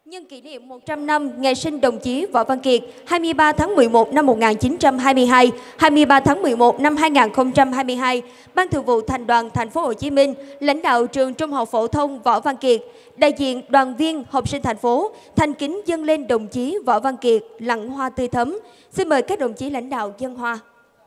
Nhân kỷ niệm 100 năm ngày sinh đồng chí Võ Văn Kiệt 23 tháng 11 năm 1922, 23 tháng 11 năm 2022, Ban Thường vụ Thành đoàn Thành phố Hồ Chí Minh, lãnh đạo trường Trung học phổ thông Võ Văn Kiệt, đại diện đoàn viên học sinh thành phố thành kính dâng lên đồng chí Võ Văn Kiệt lặng hoa tươi thắm. Xin mời các đồng chí lãnh đạo dâng hoa.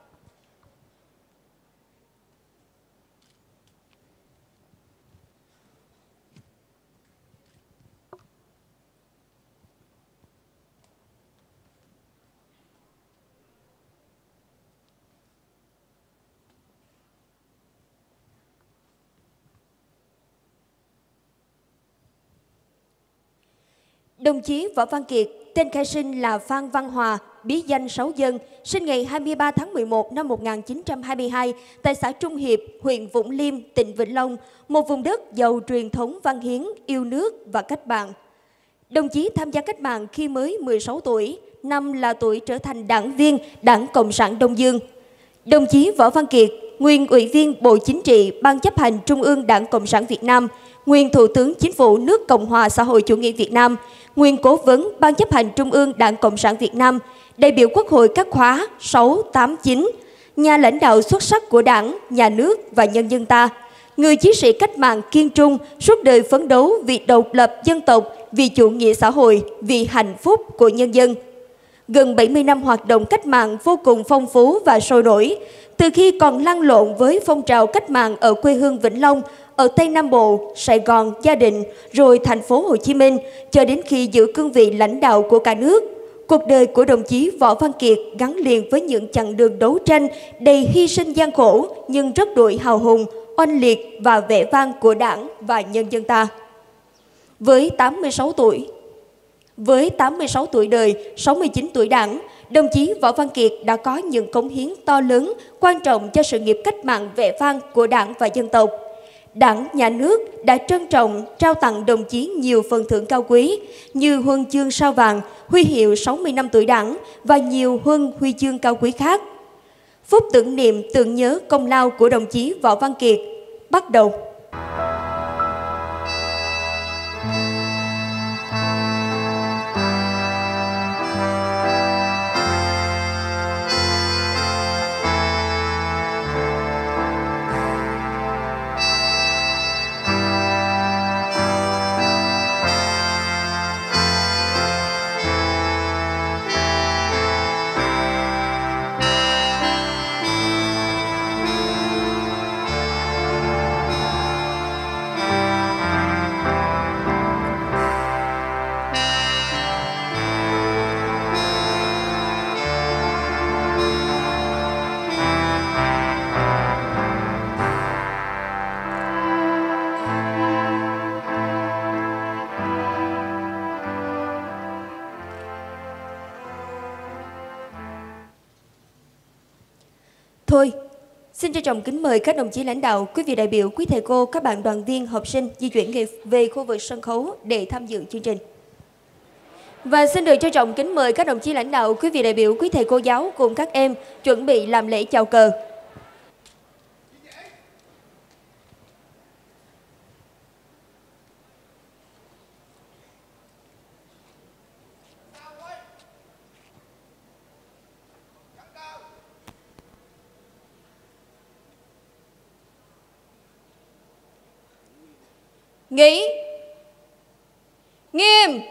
Đồng chí Võ Văn Kiệt, tên khai sinh là Phan Văn Hòa, bí danh Sáu Dân, sinh ngày 23 tháng 11 năm 1922 tại xã Trung Hiệp, huyện Vũng Liêm, tỉnh Vĩnh Long, một vùng đất giàu truyền thống văn hiến, yêu nước và cách mạng. Đồng chí tham gia cách mạng khi mới 16 tuổi, năm là tuổi trở thành đảng viên Đảng Cộng sản Đông Dương. Đồng chí Võ Văn Kiệt, nguyên Ủy viên Bộ Chính trị, Ban chấp hành Trung ương Đảng Cộng sản Việt Nam, nguyên Thủ tướng Chính phủ nước Cộng hòa Xã hội Chủ nghĩa Việt Nam, nguyên Cố vấn Ban chấp hành Trung ương Đảng Cộng sản Việt Nam, đại biểu Quốc hội các khóa 6, 8, 9, nhà lãnh đạo xuất sắc của Đảng, Nhà nước và nhân dân ta, người chiến sĩ cách mạng kiên trung, suốt đời phấn đấu vì độc lập dân tộc, vì chủ nghĩa xã hội, vì hạnh phúc của nhân dân. Gần 70 năm hoạt động cách mạng vô cùng phong phú và sôi nổi, từ khi còn lăn lộn với phong trào cách mạng ở quê hương Vĩnh Long, ở Tây Nam Bộ, Sài Gòn, Gia Định, rồi thành phố Hồ Chí Minh, cho đến khi giữ cương vị lãnh đạo của cả nước. Cuộc đời của đồng chí Võ Văn Kiệt gắn liền với những chặng đường đấu tranh đầy hy sinh gian khổ nhưng rất đỗi hào hùng, oanh liệt và vẻ vang của Đảng và nhân dân ta. Với 86 tuổi đời, 69 tuổi Đảng, đồng chí Võ Văn Kiệt đã có những cống hiến to lớn, quan trọng cho sự nghiệp cách mạng vẻ vang của Đảng và dân tộc. Đảng, Nhà nước đã trân trọng trao tặng đồng chí nhiều phần thưởng cao quý như huân chương Sao vàng, huy hiệu 60 năm tuổi Đảng và nhiều huân huy chương cao quý khác. Phút tưởng niệm tưởng nhớ công lao của đồng chí Võ Văn Kiệt bắt đầu. Thôi, xin trân trọng kính mời các đồng chí lãnh đạo, quý vị đại biểu, quý thầy cô, các bạn đoàn viên, học sinh di chuyển về khu vực sân khấu để tham dự chương trình. Và xin được trân trọng kính mời các đồng chí lãnh đạo, quý vị đại biểu, quý thầy cô giáo cùng các em chuẩn bị làm lễ chào cờ. Nghĩ nghiêm.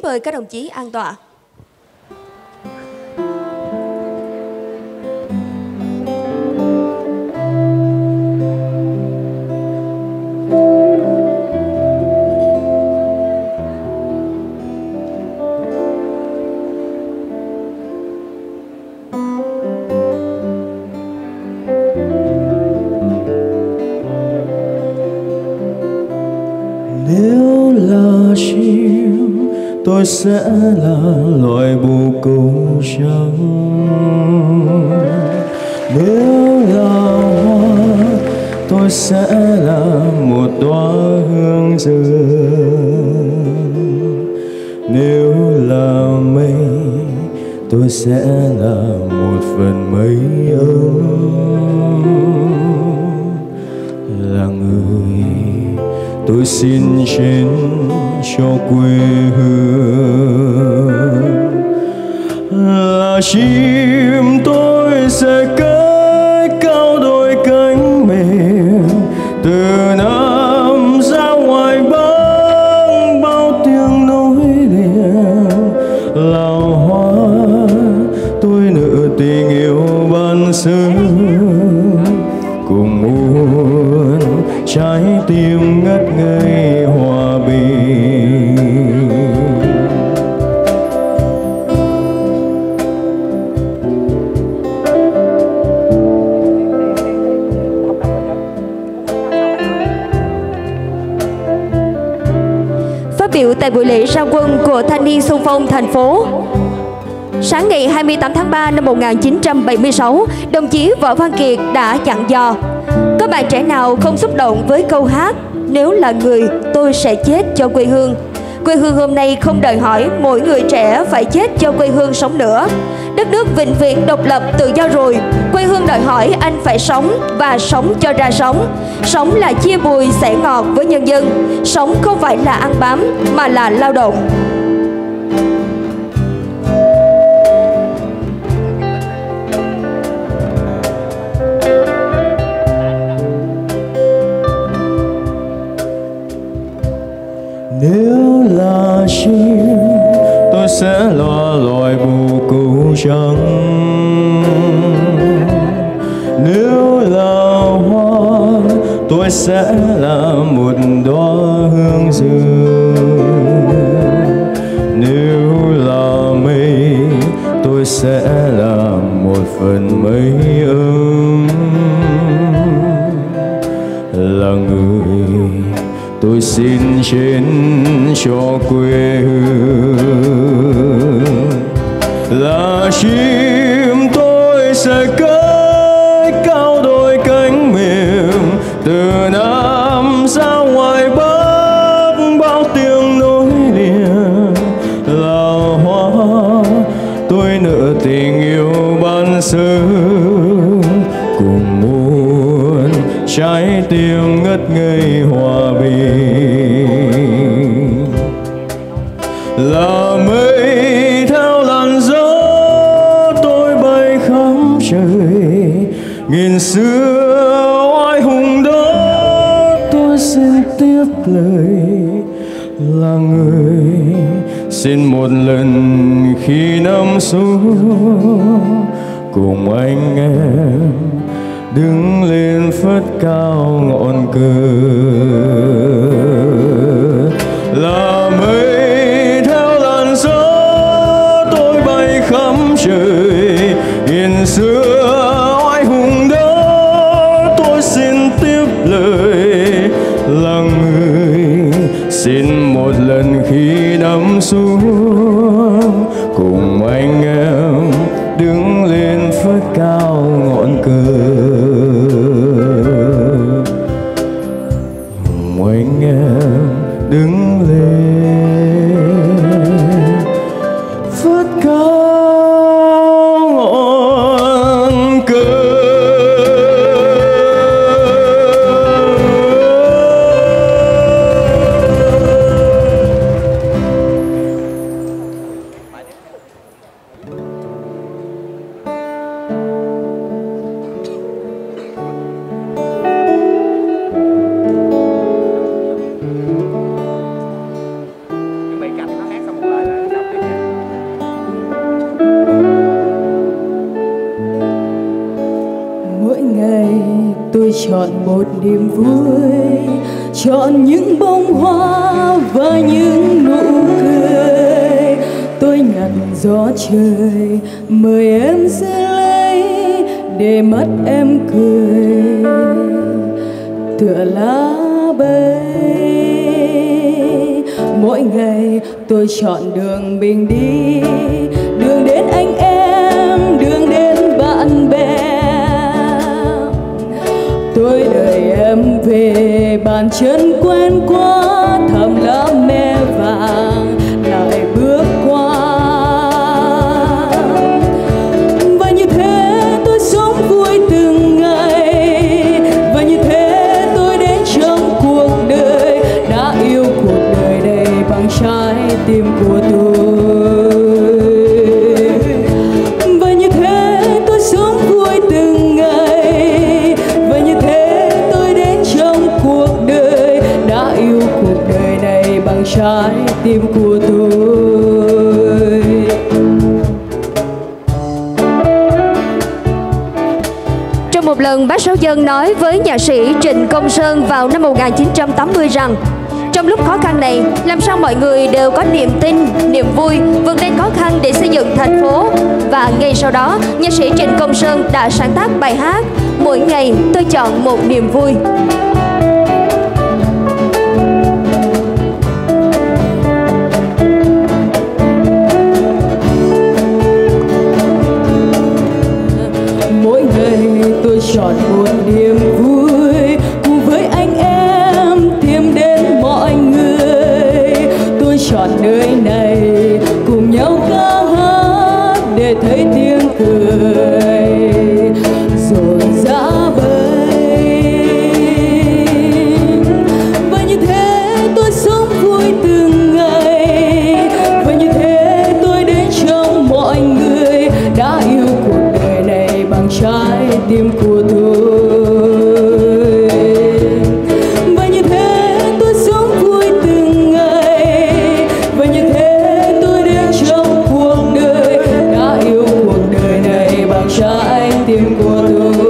mời các đồng chí an tọa. Nếu là chim, tôi sẽ là loài bồ câu trắng. Nếu là hoa, tôi sẽ là một đóa hương rừng. Nếu là mây, tôi sẽ là một phần mây ấm. Là người tôi xin trên cho quê hương. Là chim tôi sẽ cất cao đôi cánh mềm, từ Nam ra ngoài Bắc bao tiếng nối liền. Là hoa tôi nợ tình yêu ban sơ, cùng muốn trái tim ngất ngây hòa bình. Phát biểu tại buổi lễ ra quân của Thanh niên xung phong thành phố, sáng ngày 28 tháng 3 năm 1976, đồng chí Võ Văn Kiệt đã dặn dò: có bạn trẻ nào không xúc động với câu hát "Nếu là người, tôi sẽ chết cho quê hương"? Quê hương hôm nay không đòi hỏi mỗi người trẻ phải chết cho quê hương sống nữa. Đất nước vĩnh viễn độc lập tự do rồi, quê hương đòi hỏi anh phải sống và sống cho ra sống. Sống là chia bùi sẻ ngọt với nhân dân. Sống không phải là ăn bám mà là lao động. Nếu là chim, tôi sẽ là loài bồ câu trắng. Nếu là hoa, tôi sẽ là một đóa hương rừng. Nếu là mây, tôi sẽ là một phần mây ấm. Là người tôi xin trên cho quê hương. Là chim tôi sẽ cất cao đôi cánh mềm, từ Nam ra ngoài Bắc bao tiếng nối liền. Là hoa tôi nợ tình yêu ban sơ, cùng muốn trái tim ngất ngây hòa bình. Là mây theo làn gió tôi bay khắp trời, nghìn xưa oai hùng đó tôi xin tiếp lời. Là người xin một lần khi nằm xuống, cùng anh em đứng lên phất cao ngọn cờ. Là mây theo làn gió tôi bay khắp trời, nghìn xưa oai hùng đó tôi xin tiếp lời. Là người xin một lần khi nằm xuống, cùng anh em đứng lên phất cao ngọn cờ. Anh em đứng lên phất cao ngọn cờ. tôi chọn một niềm vui, chọn những bông hoa và những nụ cười. Tôi nhặt gió trời mời em giữ lấy, để mắt em cười tựa lá bay. Mỗi ngày tôi chọn đường mình đi, đường đến anh em, đường đến bạn bè. Tôi đợi em về, bàn chân quen quá, thầm lá me vàng lại bước qua. Và như thế tôi sống vui từng ngày, và như thế tôi đến trong cuộc đời, đã yêu cuộc đời này bằng trái tim của tôi. Và như thế tôi sống vui từng ngày, và như thế tôi đến trong cuộc đời, đã yêu cuộc đời này bằng trái tim của tôi. Trong một lần, bác Sáu Dân nói với nhạc sĩ Trịnh Công Sơn vào năm 1980 rằng trong lúc khó khăn này, làm sao mọi người đều có niềm tin, niềm vui vượt lên khó khăn để xây dựng thành phố. Và ngay sau đó, nhạc sĩ Trịnh Công Sơn đã sáng tác bài hát Mỗi ngày tôi chọn một niềm vui. Mỗi ngày tôi chọn một niềm vui, cùng với anh em tìm đến mọi người. Tôi chọn nơi này cùng nhau ca hát để thấy tiếng cười rộn rã bấy. Và như thế tôi sống vui từng ngày, và như thế tôi đến trong mọi người, đã yêu cuộc đời này bằng trái tim của tôi. Và như thế tôi sống vui từng ngày, và như thế tôi đến trong cuộc đời, đã yêu cuộc đời này bằng trái tim của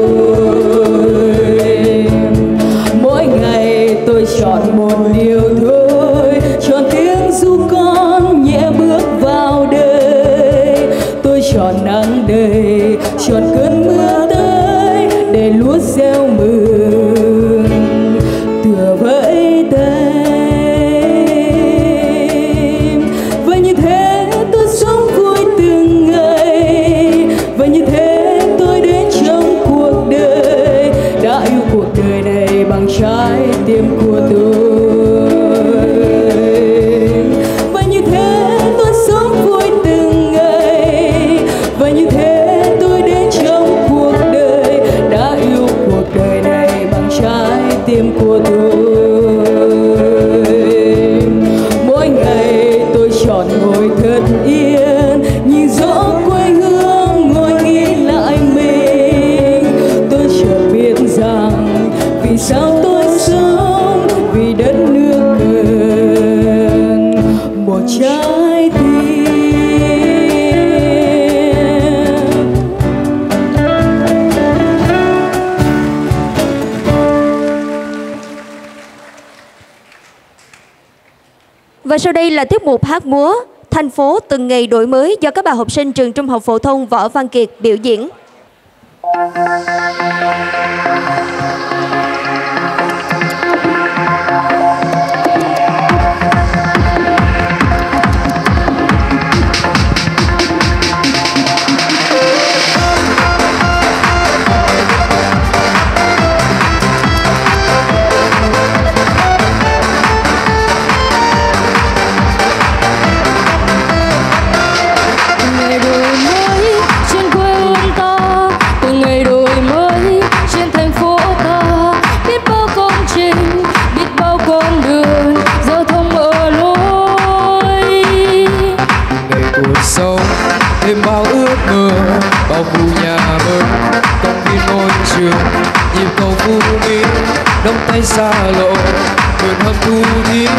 tôi. Mỗi ngày tôi chọn một điều thôi, chọn tiếng ru con nhẹ bước vào đời. Tôi chọn nắng đầy, chọn cơn mưa tới, để lúa gieo mừng tựa vẫy tay. Và như thế tôi sống vui từng ngày, và như thế tôi đến trong cuộc đời, đã yêu cuộc đời này bằng trái tim của tôi. Và như thế tôi sống vui từng ngày, và như thế tôi đến trong cuộc đời, đã yêu cuộc đời này bằng trái tim của tôi. Mỗi ngày tôi chọn ngồi thật yên, nhìn rõ quê hương, ngồi nghĩ lại mình. Tôi chợt biết rằng vì sao tôi sống, vì đất nước cần một trái tim. Và sau đây là tiết mục hát múa Thành phố từng ngày đổi mới do các bạn học sinh trường Trung học phổ thông Võ Văn Kiệt biểu diễn. Thêm bao ước mơ, bao khu nhà mới, công viên ngôi trường, nhịp cầu Phú Mỹ, nắm tay xa lộ, vườn hầm thu thiên.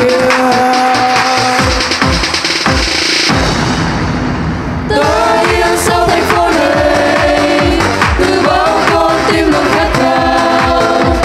Tôi yêu sau thành phố này, từ bao con tim luôn khát khao.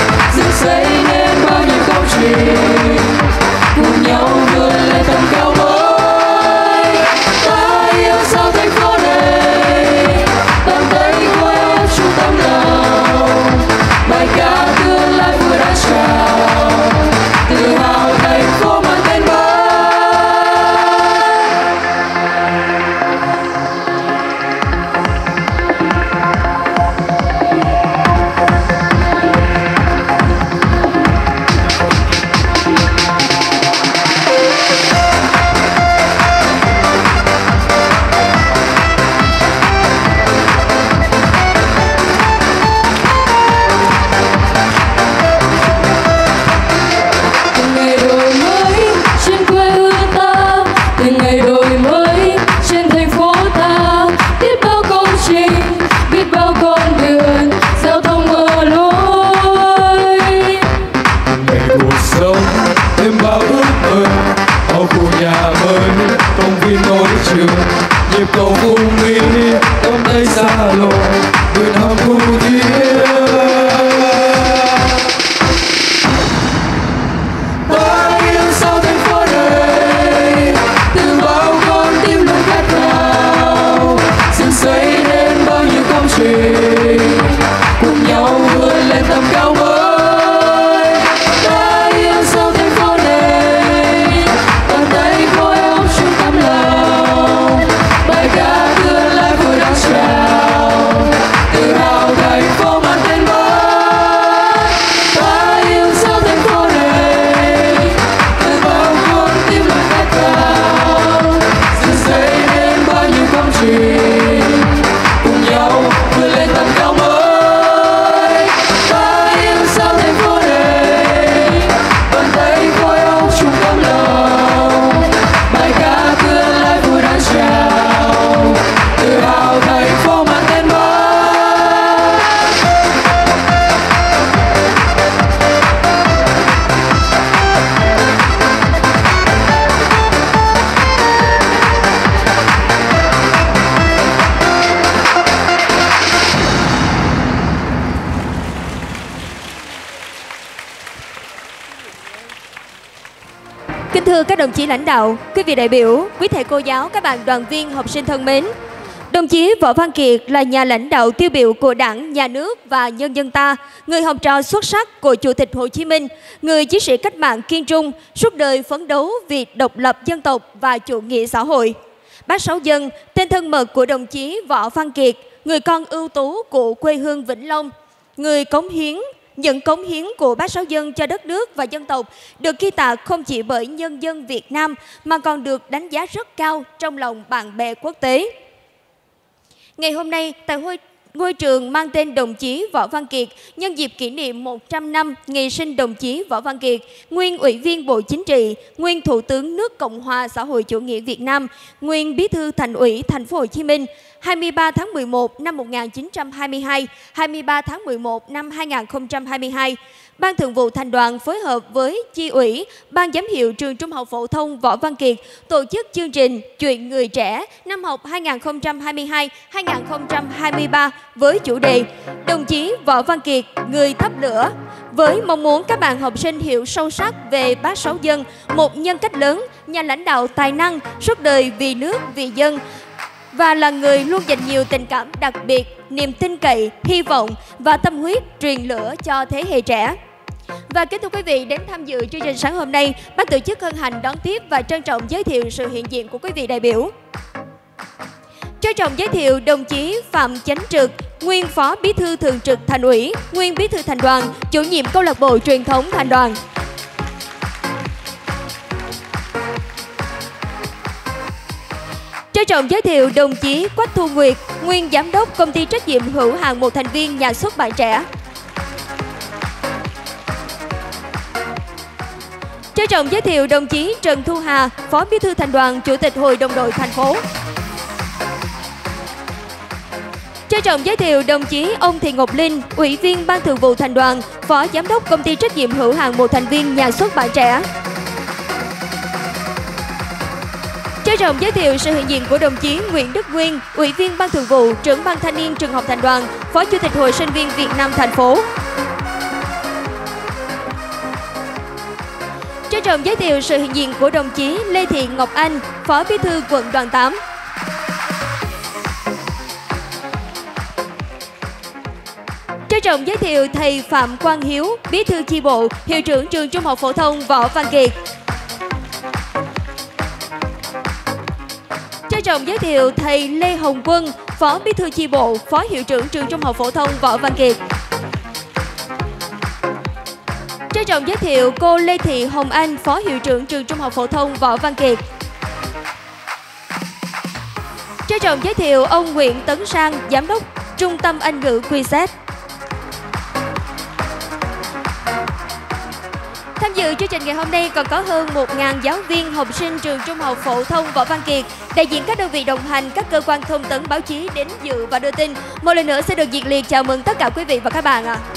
lộ người nào thu thiết. Ta yêu sao thành phố này từ bao con tim luôn khát khao, dựng xây nên bao nhiêu công trình cùng nhau vươn lên tầm cao mới. Ta yêu sao thành phố này bàn tay khối óc chung tấm lòng, bài ca tương lai vừa đang trào tự hào thành phố mang tên Bắc. Ta yêu sao thành phố này từ bao con tim luôn khát khao, dựng xây nên bao nhiêu công trình cùng nhau vươn lên tầm cao mới. Ta yêu sao thành phố này bàn tay khối óc chung tấm lòng, bài ca tương lai vui đang trào tự hào thành phố mang tên Bắc. Kính thưa các đồng chí lãnh đạo, quý vị đại biểu, quý thầy cô giáo, các bạn đoàn viên, học sinh thân mến. Đồng chí Võ Văn Kiệt là nhà lãnh đạo tiêu biểu của Đảng, Nhà nước và nhân dân ta, người học trò xuất sắc của Chủ tịch Hồ Chí Minh, người chiến sĩ cách mạng kiên trung, suốt đời phấn đấu vì độc lập dân tộc và chủ nghĩa xã hội. Bác Sáu Dân, tên thân mật của đồng chí Võ Văn Kiệt, người con ưu tú của quê hương Vĩnh Long, người những cống hiến của Bác Sáu Dân cho đất nước và dân tộc được ghi tạc không chỉ bởi nhân dân Việt Nam mà còn được đánh giá rất cao trong lòng bạn bè quốc tế. Ngày hôm nay, tại ngôi trường mang tên đồng chí Võ Văn Kiệt, nhân dịp kỷ niệm 100 năm ngày sinh đồng chí Võ Văn Kiệt, nguyên Ủy viên Bộ Chính trị, nguyên Thủ tướng nước Cộng hòa xã hội chủ nghĩa Việt Nam, nguyên Bí thư Thành ủy Thành phố Hồ Chí Minh, 23 tháng 11 năm 1922, 23 tháng 11 năm 2022, Ban Thường vụ Thành đoàn phối hợp với Chi ủy, Ban giám hiệu Trường Trung học phổ thông Võ Văn Kiệt tổ chức chương trình Chuyện người trẻ năm học 2022-2023 với chủ đề Đồng chí Võ Văn Kiệt, người thắp lửa, với mong muốn các bạn học sinh hiểu sâu sắc về Bác Sáu Dân, một nhân cách lớn, nhà lãnh đạo tài năng, suốt đời vì nước, vì dân, và là người luôn dành nhiều tình cảm đặc biệt, niềm tin cậy, hy vọng và tâm huyết truyền lửa cho thế hệ trẻ. Và kính thưa quý vị, đến tham dự chương trình sáng hôm nay, ban tổ chức hân hạnh đón tiếp và trân trọng giới thiệu sự hiện diện của quý vị đại biểu. Trân trọng giới thiệu đồng chí Phạm Chánh Trực, nguyên Phó Bí thư Thường trực Thành ủy, nguyên Bí thư Thành đoàn, chủ nhiệm câu lạc bộ truyền thống Thành đoàn. Trân trọng giới thiệu đồng chí Quách Thu Nguyệt, nguyên Giám đốc Công ty trách nhiệm hữu hạn một thành viên Nhà xuất bản trẻ. Trân trọng giới thiệu đồng chí Trần Thu Hà, Phó Bí thư Thành đoàn, Chủ tịch Hội đồng đội thành phố. Trân trọng giới thiệu đồng chí ông Thị Ngọc Linh, Ủy viên Ban Thường vụ Thành đoàn, Phó Giám đốc Công ty trách nhiệm hữu hạn một thành viên Nhà xuất bản trẻ. Trân trọng giới thiệu sự hiện diện của đồng chí Nguyễn Đức Nguyên, Ủy viên Ban Thường vụ, Trưởng Ban Thanh niên Trường học Thành đoàn, Phó Chủ tịch Hội sinh viên Việt Nam thành phố. Trân trọng giới thiệu sự hiện diện của đồng chí Lê Thị Ngọc Anh, Phó Bí thư quận đoàn 8. Trân trọng giới thiệu thầy Phạm Quang Hiếu, Bí thư chi bộ, Hiệu trưởng Trường Trung học phổ thông Võ Văn Kiệt. Trân trọng giới thiệu thầy Lê Hồng Quân, Phó Bí thư chi bộ, Phó Hiệu trưởng Trường Trung học phổ thông Võ Văn Kiệt. Trân trọng giới thiệu cô Lê Thị Hồng Anh, Phó Hiệu trưởng Trường Trung học phổ thông Võ Văn Kiệt. Trân trọng giới thiệu ông Nguyễn Tấn Sang, Giám đốc Trung tâm Anh ngữ QZ. Tham dự chương trình ngày hôm nay còn có hơn 1.000 giáo viên, học sinh Trường Trung học phổ thông Võ Văn Kiệt, đại diện các đơn vị đồng hành, các cơ quan thông tấn báo chí đến dự và đưa tin. Một lần nữa sẽ được nhiệt liệt chào mừng tất cả quý vị và các bạn ạ.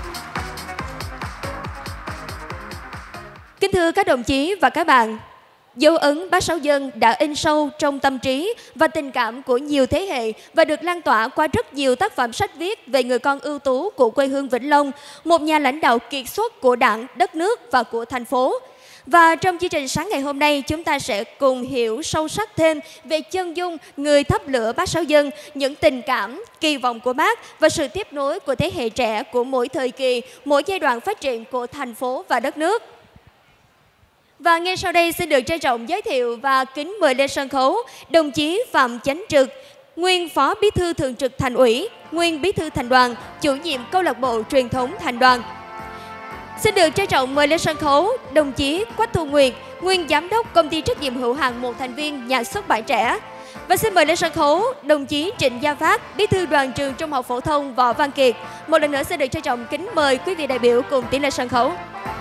Kính thưa các đồng chí và các bạn, Dấu ấn Bác Sáu Dân đã in sâu trong tâm trí và tình cảm của nhiều thế hệ và được lan tỏa qua rất nhiều tác phẩm sách viết về người con ưu tú của quê hương Vĩnh Long, một nhà lãnh đạo kiệt xuất của Đảng, đất nước và của thành phố. Và trong chương trình sáng ngày hôm nay, chúng ta sẽ cùng hiểu sâu sắc thêm về chân dung người thắp lửa Bác Sáu Dân, những tình cảm, kỳ vọng của Bác và sự tiếp nối của thế hệ trẻ của mỗi thời kỳ, mỗi giai đoạn phát triển của thành phố và đất nước. Và ngay sau đây xin được trân trọng giới thiệu và kính mời lên sân khấu đồng chí Phạm Chánh Trực, nguyên Phó Bí thư Thường trực Thành ủy, nguyên Bí thư Thành đoàn, chủ nhiệm câu lạc bộ truyền thống Thành đoàn. Xin được trân trọng mời lên sân khấu đồng chí Quách Thu Nguyệt, nguyên Giám đốc Công ty trách nhiệm hữu hạn một thành viên Nhà xuất bản trẻ. Và xin mời lên sân khấu đồng chí Trịnh Gia Phát, Bí thư Đoàn trường Trung học phổ thông Võ Văn Kiệt. Một lần nữa xin được trân trọng kính mời quý vị đại biểu cùng tiến lên sân khấu.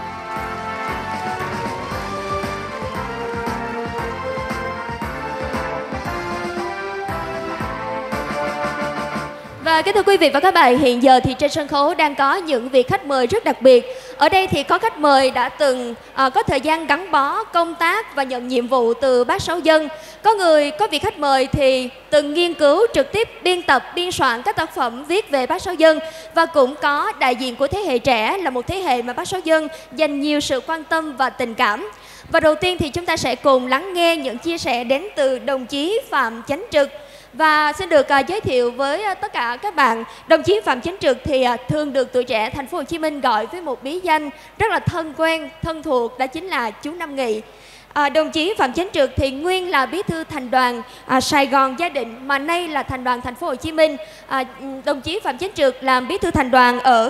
Và kính thưa quý vị và các bạn, hiện giờ thì trên sân khấu đang có những vị khách mời rất đặc biệt. Ở đây thì có khách mời đã từng có thời gian gắn bó công tác và nhận nhiệm vụ từ Bác Sáu Dân. Có vị khách mời thì từng nghiên cứu trực tiếp biên tập, biên soạn các tác phẩm viết về Bác Sáu Dân. Và cũng có đại diện của thế hệ trẻ là một thế hệ mà Bác Sáu Dân dành nhiều sự quan tâm và tình cảm. Và đầu tiên thì chúng ta sẽ cùng lắng nghe những chia sẻ đến từ đồng chí Phạm Chánh Trực. Và xin được giới thiệu với tất cả các bạn, đồng chí Phạm Chánh Trực thì thường được tuổi trẻ thành phố Hồ Chí Minh gọi với một bí danh rất là thân quen, thân thuộc, đó chính là chú Năm Nghị. Đồng chí Phạm Chánh Trực thì nguyên là Bí thư Thành đoàn Sài Gòn Gia Định mà nay là Thành đoàn thành phố Hồ Chí Minh. Đồng chí Phạm Chánh Trực làm Bí thư Thành đoàn ở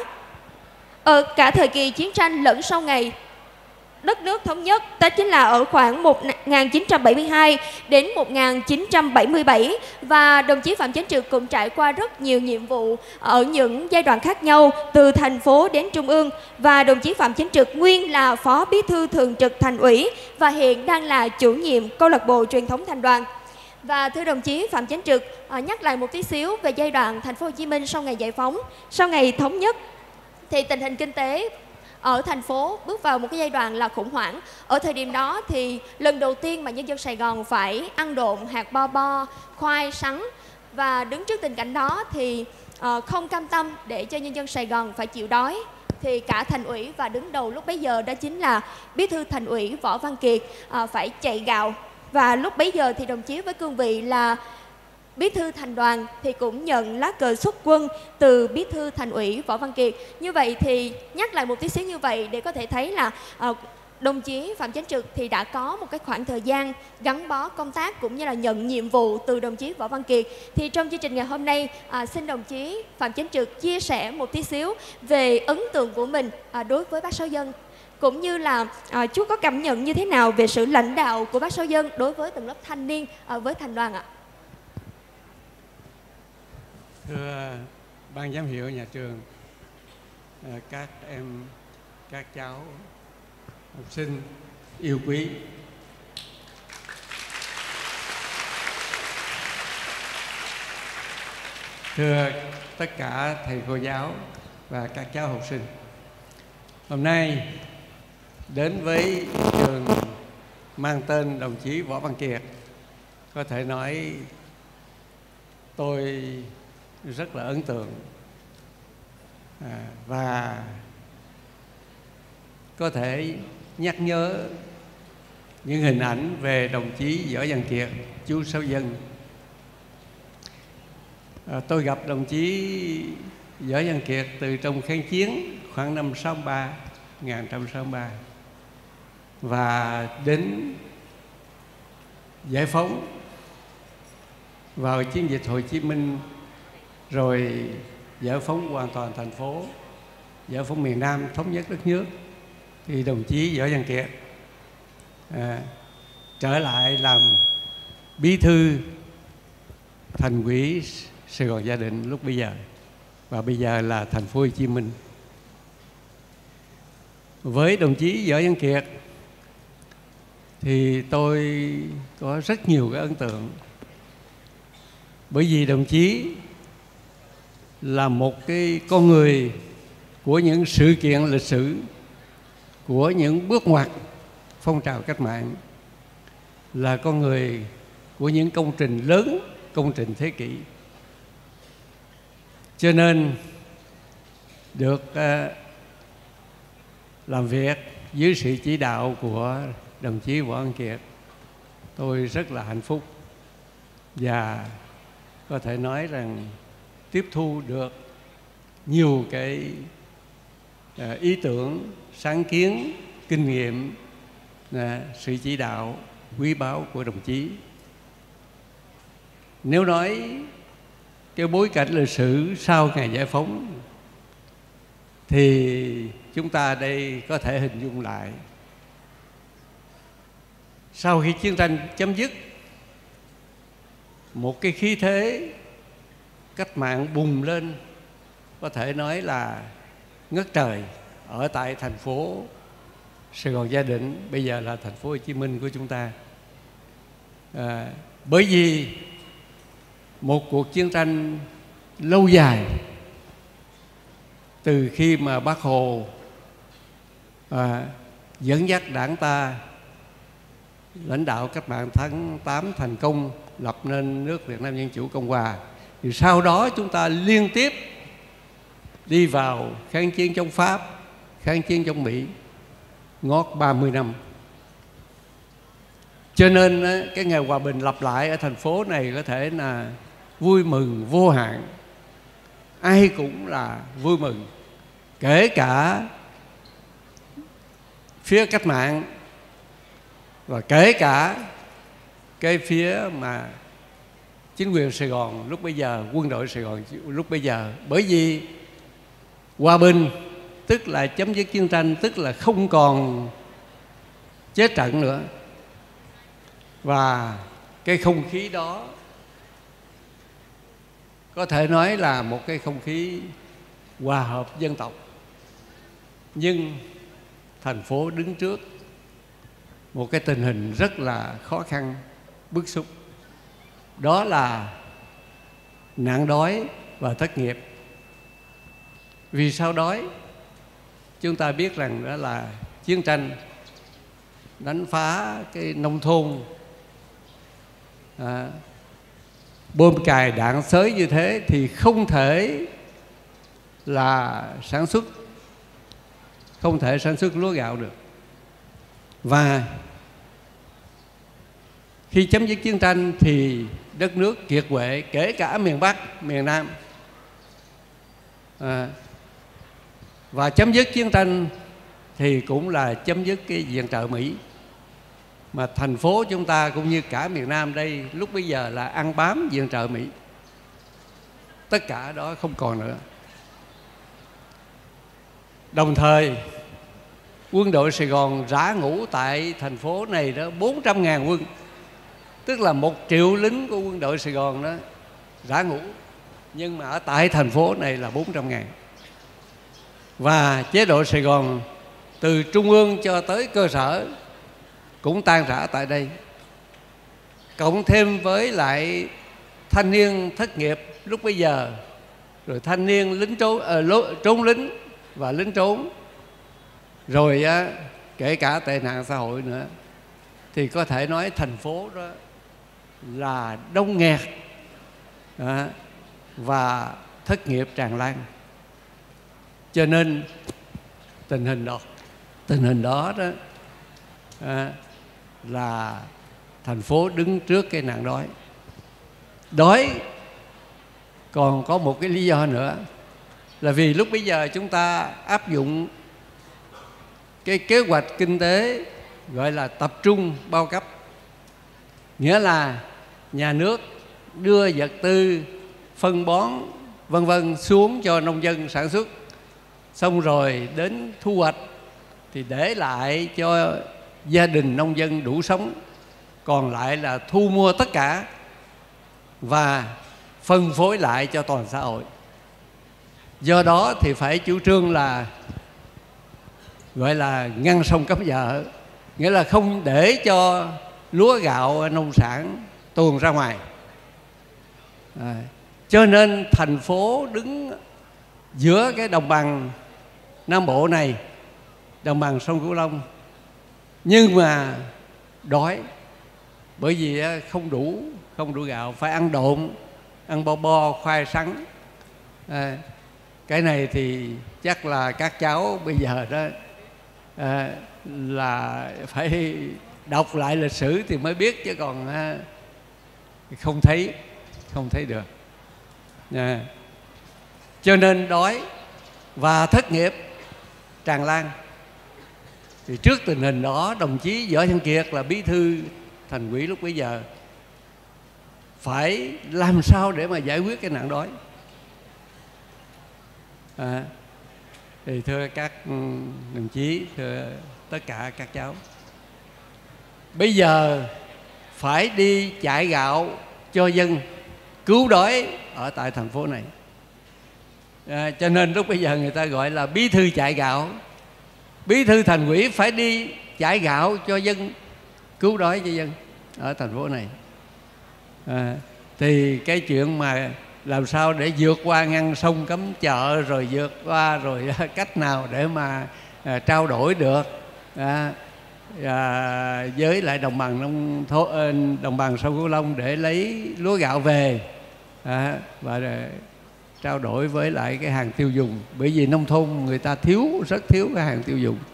cả thời kỳ chiến tranh lẫn sau ngày đất nước thống nhất, đó chính là ở khoảng 1972 đến 1977. Và đồng chí Phạm Chánh Trực cũng trải qua rất nhiều nhiệm vụ ở những giai đoạn khác nhau, từ thành phố đến trung ương. Và đồng chí Phạm Chánh Trực nguyên là Phó Bí thư Thường trực Thành ủy và hiện đang là chủ nhiệm câu lạc bộ truyền thống Thành đoàn. Và thưa đồng chí Phạm Chánh Trực, nhắc lại một tí xíu về giai đoạn thành phố Hồ Chí Minh sau ngày giải phóng, sau ngày thống nhất thì tình hình kinh tế ở thành phố bước vào một cái giai đoạn là khủng hoảng. Ở thời điểm đó thì lần đầu tiên mà nhân dân Sài Gòn phải ăn độn hạt bo, khoai, sắn. Và đứng trước tình cảnh đó thì không cam tâm để cho nhân dân Sài Gòn phải chịu đói, thì cả Thành ủy và đứng đầu lúc bấy giờ đó chính là Bí thư Thành ủy Võ Văn Kiệt phải chạy gạo. Và lúc bấy giờ thì đồng chí với cương vị là Bí thư Thành đoàn thì cũng nhận lá cờ xuất quân từ Bí thư Thành ủy Võ Văn Kiệt. Như vậy thì nhắc lại một tí xíu như vậy để có thể thấy là đồng chí Phạm Chánh Trực thì đã có một cái khoảng thời gian gắn bó công tác cũng như là nhận nhiệm vụ từ đồng chí Võ Văn Kiệt. Thì trong chương trình ngày hôm nay xin đồng chí Phạm Chánh Trực chia sẻ một tí xíu về ấn tượng của mình đối với Bác Sáu Dân, cũng như là chú có cảm nhận như thế nào về sự lãnh đạo của Bác Sáu Dân đối với tầng lớp thanh niên với Thành đoàn ạ? Thưa ban giám hiệu nhà trường, các em, các cháu, học sinh yêu quý, thưa tất cả thầy cô giáo và các cháu học sinh, hôm nay đến với trường mang tên đồng chí Võ Văn Kiệt, có thể nói tôi rất là ấn tượng và có thể nhắc nhớ những hình ảnh về đồng chí Võ Văn Kiệt, chú Sáu Dân. Tôi gặp đồng chí Võ Văn Kiệt từ trong kháng chiến khoảng năm 1963 và đến giải phóng, vào chiến dịch Hồ Chí Minh, rồi giải phóng hoàn toàn thành phố, giải phóng miền Nam, thống nhất đất nước, thì đồng chí Võ Văn Kiệt trở lại làm Bí thư Thành ủy Sài Gòn Gia Định lúc bây giờ, và bây giờ là thành phố Hồ Chí Minh. Với đồng chí Võ Văn Kiệt thì tôi có rất nhiều cái ấn tượng, bởi vì đồng chí là một cái con người của những sự kiện lịch sử, của những bước ngoặt phong trào cách mạng, là con người của những công trình lớn, công trình thế kỷ. Cho nên được làm việc dưới sự chỉ đạo của đồng chí Võ Văn Kiệt, tôi rất là hạnh phúc và có thể nói rằng tiếp thu được nhiều cái ý tưởng, sáng kiến, kinh nghiệm, sự chỉ đạo quý báu của đồng chí. Nếu nói cái bối cảnh lịch sử sau ngày giải phóng thì chúng ta đây có thể hình dung lại. Sau khi chiến tranh chấm dứt, một cái khí thế cách mạng bùng lên, có thể nói là ngất trời ở tại thành phố Sài Gòn Gia Định, bây giờ là thành phố Hồ Chí Minh của chúng ta. Bởi vì một cuộc chiến tranh lâu dài, từ khi mà Bác Hồ dẫn dắt đảng ta lãnh đạo cách mạng tháng 8 thành công, lập nên nước Việt Nam Dân Chủ Cộng Hòa, thì sau đó chúng ta liên tiếp đi vào kháng chiến chống Pháp, kháng chiến chống Mỹ, ngót 30 năm. Cho nên cái ngày hòa bình lặp lại ở thành phố này có thể là vui mừng vô hạn. Ai cũng là vui mừng, kể cả phía cách mạng và kể cả cái phía mà chính quyền Sài Gòn lúc bấy giờ, quân đội Sài Gòn lúc bấy giờ. Bởi vì hòa bình tức là chấm dứt chiến tranh, tức là không còn chết trận nữa. Và cái không khí đó có thể nói là một cái không khí hòa hợp dân tộc. Nhưng thành phố đứng trước một cái tình hình rất là khó khăn, bức xúc. Đó là nạn đói và thất nghiệp. Vì sao đói? Chúng ta biết rằng đó là chiến tranh đánh phá cái nông thôn, bom cài đạn xới như thế thì không thể là sản xuất, không thể sản xuất lúa gạo được. Và khi chấm dứt chiến tranh thì đất nước kiệt quệ, kể cả miền Bắc, miền Nam. Và chấm dứt chiến tranh thì cũng là chấm dứt cái viện trợ Mỹ. Mà thành phố chúng ta cũng như cả miền Nam đây lúc bây giờ là ăn bám viện trợ Mỹ. Tất cả đó không còn nữa. Đồng thời quân đội Sài Gòn rã ngũ tại thành phố này đó 400.000 quân, tức là 1 triệu lính của quân đội Sài Gòn đó rã ngũ. Nhưng mà ở tại thành phố này là 400.000. Và chế độ Sài Gòn từ trung ương cho tới cơ sở cũng tan rã tại đây. Cộng thêm với lại thanh niên thất nghiệp lúc bấy giờ, rồi thanh niên lính trốn lính và lính trốn, rồi kể cả tệ nạn xã hội nữa, thì có thể nói thành phố đó là đông nghẹt và thất nghiệp tràn lan. Cho nên tình hình đó là thành phố đứng trước cái nạn đói. Đói còn có một cái lý do nữa, là vì lúc bây giờ chúng ta áp dụng cái kế hoạch kinh tế gọi là tập trung bao cấp. Nghĩa là nhà nước đưa vật tư, phân bón vân vân xuống cho nông dân sản xuất, xong rồi đến thu hoạch thì để lại cho gia đình nông dân đủ sống, còn lại là thu mua tất cả và phân phối lại cho toàn xã hội. Do đó thì phải chủ trương là gọi là ngăn sông cấm vợ, nghĩa là không để cho lúa gạo nông sản tuồn ra ngoài. Cho nên thành phố đứng giữa cái đồng bằng Nam Bộ này, đồng bằng sông Cửu Long, nhưng mà đói. bởi vì không đủ gạo, phải ăn độn, ăn bo khoai sắn. Cái này thì chắc là các cháu bây giờ đó là phải đọc lại lịch sử thì mới biết, chứ còn không thấy được. Cho nên đói và thất nghiệp tràn lan. Thì trước tình hình đó, đồng chí Võ Văn Kiệt là bí thư Thành ủy lúc bấy giờ phải làm sao để mà giải quyết cái nạn đói. Thì thưa các đồng chí, thưa tất cả các cháu, bây giờ phải đi chạy gạo cho dân cứu đói ở tại thành phố này. Cho nên lúc bây giờ người ta gọi là bí thư chạy gạo. Bí thư Thành ủy phải đi chạy gạo cho dân, cứu đói cho dân ở thành phố này. Thì cái chuyện mà làm sao để vượt qua ngăn sông cấm chợ, rồi vượt qua rồi cách nào để mà trao đổi được với lại đồng bằng sông Cửu Long để lấy lúa gạo về và trao đổi với lại cái hàng tiêu dùng, bởi vì nông thôn người ta rất thiếu cái hàng tiêu dùng.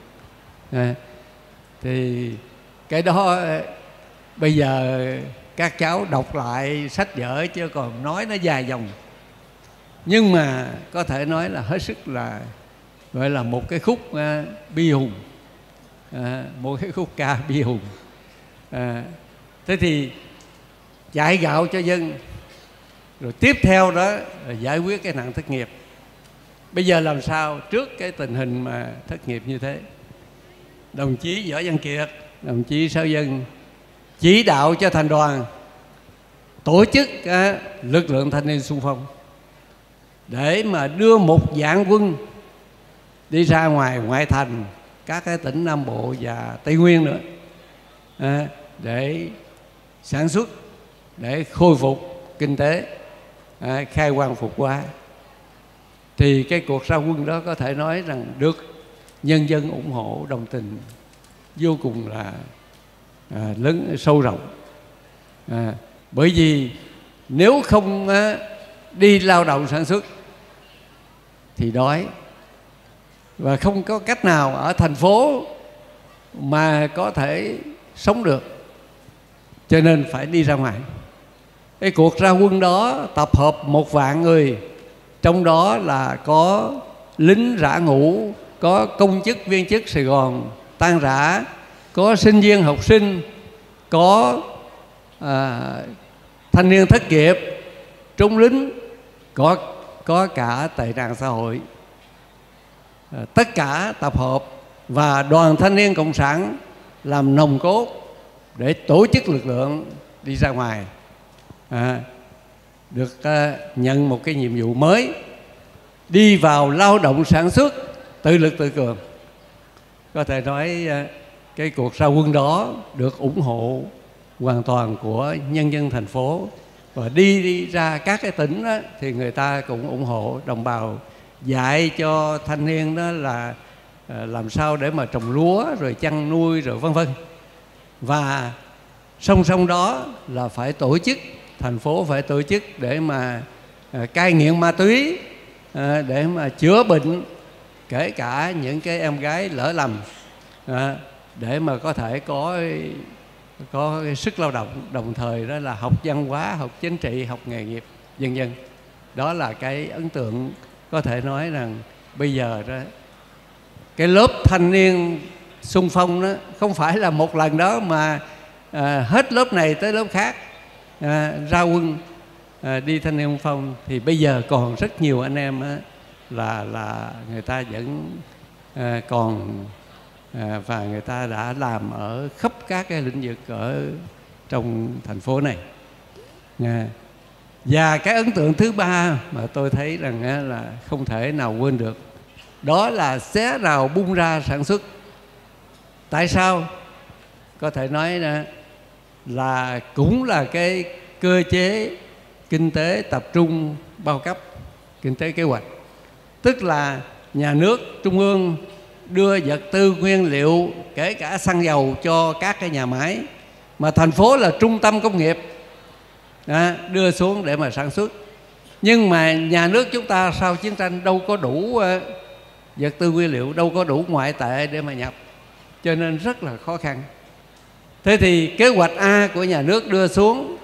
Thì cái đó bây giờ các cháu đọc lại sách vở chứ còn nói nó dài dòng, nhưng mà có thể nói là hết sức là gọi là một cái khúc bi hùng, một cái khúc ca bi hùng. Thế thì chạy gạo cho dân, rồi tiếp theo đó là giải quyết cái nạn thất nghiệp. Bây giờ làm sao trước cái tình hình mà thất nghiệp như thế, đồng chí Võ Văn Kiệt, đồng chí Sáu Dân chỉ đạo cho thành đoàn tổ chức lực lượng thanh niên xung phong để mà đưa một vạn quân đi ra ngoài ngoại thành các cái tỉnh Nam Bộ và Tây Nguyên nữa, để sản xuất, để khôi phục kinh tế, khai hoang phục hóa. Thì cái cuộc ra quân đó có thể nói rằng được nhân dân ủng hộ, đồng tình vô cùng là lớn, sâu rộng. Bởi vì nếu không đi lao động sản xuất thì đói, và không có cách nào ở thành phố mà có thể sống được, cho nên phải đi ra ngoài. Cái cuộc ra quân đó tập hợp 1 vạn người, trong đó là có lính rã ngũ, có công chức viên chức Sài Gòn tan rã, có sinh viên học sinh, có thanh niên thất nghiệp, trung lính, có cả tệ nạn xã hội. Tất cả tập hợp và đoàn thanh niên cộng sản làm nòng cốt để tổ chức lực lượng đi ra ngoài, được nhận một cái nhiệm vụ mới, đi vào lao động sản xuất, tự lực tự cường. Có thể nói cái cuộc ra quân đó được ủng hộ hoàn toàn của nhân dân thành phố, và đi ra các cái tỉnh đó, thì người ta cũng ủng hộ đồng bào, dạy cho thanh niên đó là làm sao để mà trồng lúa, rồi chăn nuôi, rồi vân vân. Và song song đó là phải tổ chức, thành phố phải tổ chức để mà cai nghiện ma túy, để mà chữa bệnh kể cả những cái em gái lỡ lầm, để mà có thể có cái sức lao động, đồng thời đó là học văn hóa, học chính trị, học nghề nghiệp, vân vân. Đó là cái ấn tượng có thể nói rằng bây giờ đó, cái lớp thanh niên xung phong đó không phải là một lần đó mà hết lớp này tới lớp khác ra quân đi thanh niên xung phong. Thì bây giờ còn rất nhiều anh em là người ta vẫn còn và người ta đã làm ở khắp các cái lĩnh vực ở trong thành phố này. Và cái ấn tượng thứ ba mà tôi thấy rằng là không thể nào quên được, đó là xé rào bung ra sản xuất. Tại sao? Có thể nói là cũng là cái cơ chế kinh tế tập trung bao cấp, kinh tế kế hoạch. Tức là nhà nước, trung ương đưa vật tư nguyên liệu, kể cả xăng dầu cho các cái nhà máy, mà thành phố là trung tâm công nghiệp đưa xuống để mà sản xuất. Nhưng mà nhà nước chúng ta sau chiến tranh đâu có đủ vật tư nguyên liệu, đâu có đủ ngoại tệ để mà nhập, cho nên rất là khó khăn. Thế thì kế hoạch A của nhà nước đưa xuống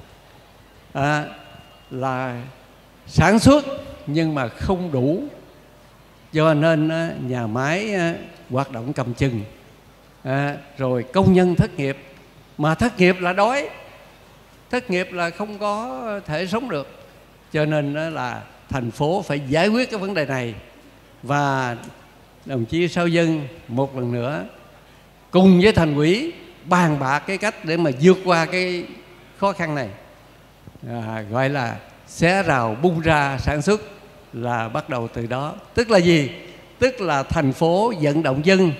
là sản xuất nhưng mà không đủ, cho nên nhà máy hoạt động cầm chừng, rồi công nhân thất nghiệp. Mà thất nghiệp là đói, thất nghiệp là không có thể sống được, cho nên là thành phố phải giải quyết cái vấn đề này. Và đồng chí Sao Dân một lần nữa cùng với thành ủy bàn bạc cái cách để mà vượt qua cái khó khăn này, gọi là xé rào bung ra sản xuất, là bắt đầu từ đó. Tức là gì? Tức là thành phố vận động dân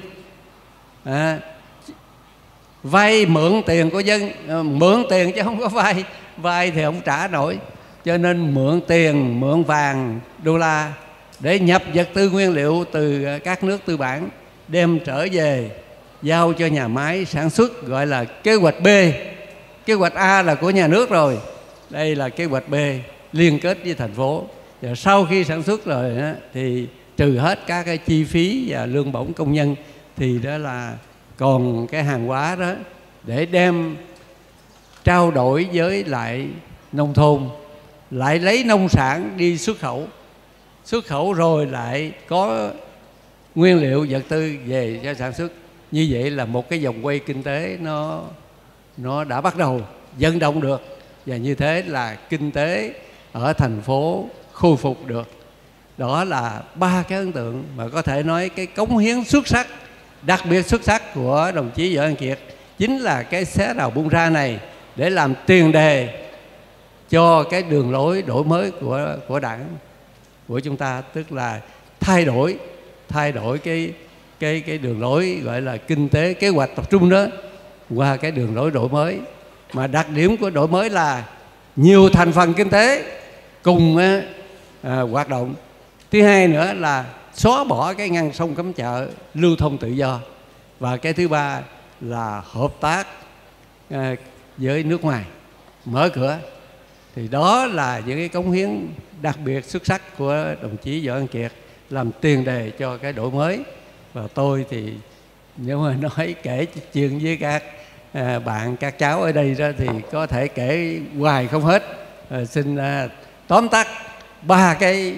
vay mượn tiền của dân, mượn tiền chứ không có vay, vay thì không trả nổi, cho nên mượn tiền, mượn vàng đô la để nhập vật tư nguyên liệu từ các nước tư bản, đem trở về giao cho nhà máy sản xuất, gọi là kế hoạch B. Kế hoạch A là của nhà nước rồi, đây là kế hoạch B liên kết với thành phố. Và sau khi sản xuất rồi thì trừ hết các cái chi phí và lương bổng công nhân, thì đó là còn cái hàng hóa đó để đem trao đổi với lại nông thôn, lại lấy nông sản đi xuất khẩu. Xuất khẩu rồi lại có nguyên liệu vật tư về cho sản xuất. Như vậy là một cái vòng quay kinh tế nó đã bắt đầu vận động được. Và như thế là kinh tế ở thành phố khôi phục được. Đó là ba cái ấn tượng mà có thể nói cái cống hiến xuất sắc, đặc biệt xuất sắc của đồng chí Võ Văn Kiệt chính là cái xé rào bung ra này, để làm tiền đề cho cái đường lối đổi mới của Đảng của chúng ta. Tức là thay đổi cái đường lối gọi là kinh tế kế hoạch tập trung đó qua cái đường lối đổi mới. Mà đặc điểm của đổi mới là nhiều thành phần kinh tế cùng hoạt động. Thứ hai nữa là xóa bỏ cái ngăn sông cấm chợ, lưu thông tự do. Và cái thứ ba là hợp tác với nước ngoài, mở cửa. Thì đó là những cái cống hiến đặc biệt xuất sắc của đồng chí Võ Văn Kiệt, làm tiền đề cho cái đổi mới. Và tôi thì nếu mà nói kể chuyện với các bạn, các cháu ở đây đó thì có thể kể hoài không hết. Xin tóm tắt ba cái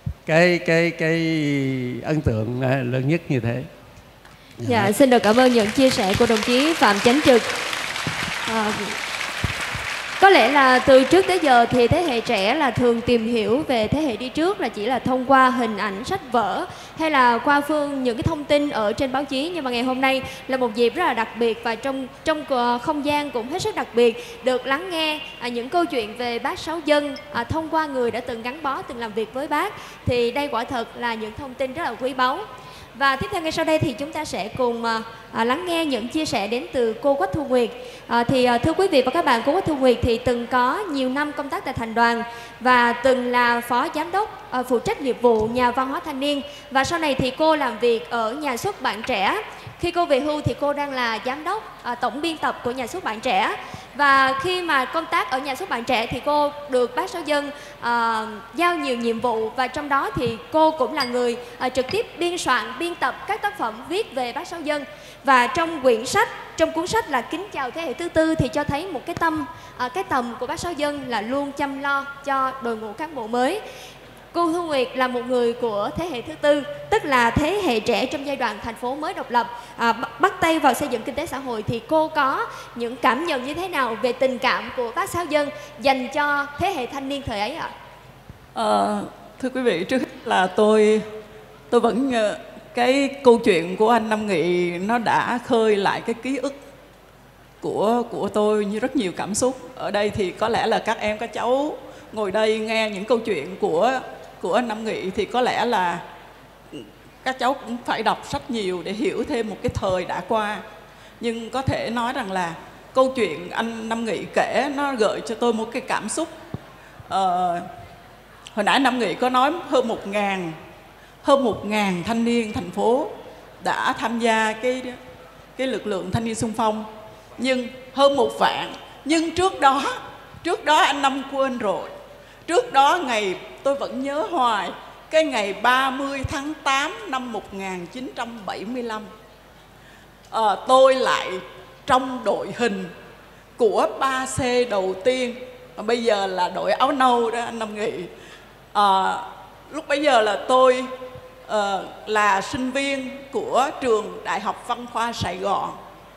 ấn tượng lớn nhất như thế. Dạ, xin được cảm ơn những chia sẻ của đồng chí Phạm Chánh Trực. Có lẽ là từ trước tới giờ thì thế hệ trẻ là thường tìm hiểu về thế hệ đi trước là chỉ là thông qua hình ảnh, sách vở hay là qua những cái thông tin ở trên báo chí. Nhưng mà ngày hôm nay là một dịp rất là đặc biệt, và trong không gian cũng hết sức đặc biệt được lắng nghe những câu chuyện về bác Sáu Dân thông qua người đã từng gắn bó, từng làm việc với bác. Thì đây quả thật là những thông tin rất là quý báu. Và tiếp theo ngay sau đây thì chúng ta sẽ cùng lắng nghe những chia sẻ đến từ cô Quách Thu Nguyệt. Thưa quý vị và các bạn, cô Quách Thu Nguyệt thì từng có nhiều năm công tác tại thành đoàn và từng là phó giám đốc phụ trách nghiệp vụ nhà văn hóa thanh niên. Và sau này thì cô làm việc ở nhà xuất bản Trẻ. Khi cô về hưu thì cô đang là giám đốc tổng biên tập của nhà xuất bản Trẻ. Và khi mà công tác ở nhà xuất bản Trẻ thì cô được bác Sáu Dân giao nhiều nhiệm vụ, và trong đó thì cô cũng là người trực tiếp biên soạn, biên tập các tác phẩm viết về bác Sáu Dân. Và trong cuốn sách là Kính chào thế hệ thứ tư thì cho thấy một cái tầm của bác Sáu Dân là luôn chăm lo cho đội ngũ cán bộ mới. Cô Thu Nguyệt là một người của thế hệ thứ tư, tức là thế hệ trẻ trong giai đoạn thành phố mới độc lập, bắt tay vào xây dựng kinh tế xã hội. Thì cô có những cảm nhận như thế nào về tình cảm của bác Sáu Dân dành cho thế hệ thanh niên thời ấy ạ? Thưa quý vị, trước hết là tôi vẫn cái câu chuyện của anh Nam Nghị nó đã khơi lại cái ký ức của tôi như rất nhiều cảm xúc. Ở đây thì có lẽ là các em, các cháu ngồi đây nghe những câu chuyện của anh Nam Nghị thì có lẽ là các cháu cũng phải đọc sách nhiều để hiểu thêm một cái thời đã qua. Nhưng có thể nói rằng là câu chuyện anh Nam Nghị kể nó gợi cho tôi một cái cảm xúc. Hồi nãy Nam Nghị có nói hơn 1.000 thanh niên thành phố đã tham gia cái lực lượng thanh niên xung phong. nhưng hơn 1 vạn. Nhưng trước đó anh Năm quên rồi. Trước đó tôi vẫn nhớ hoài, cái ngày 30 tháng 8 năm 1975, tôi lại trong đội hình của 3C đầu tiên, bây giờ là đội áo nâu đó anh Năm Nghị. Lúc bấy giờ là tôi là sinh viên của trường Đại học Văn khoa Sài Gòn.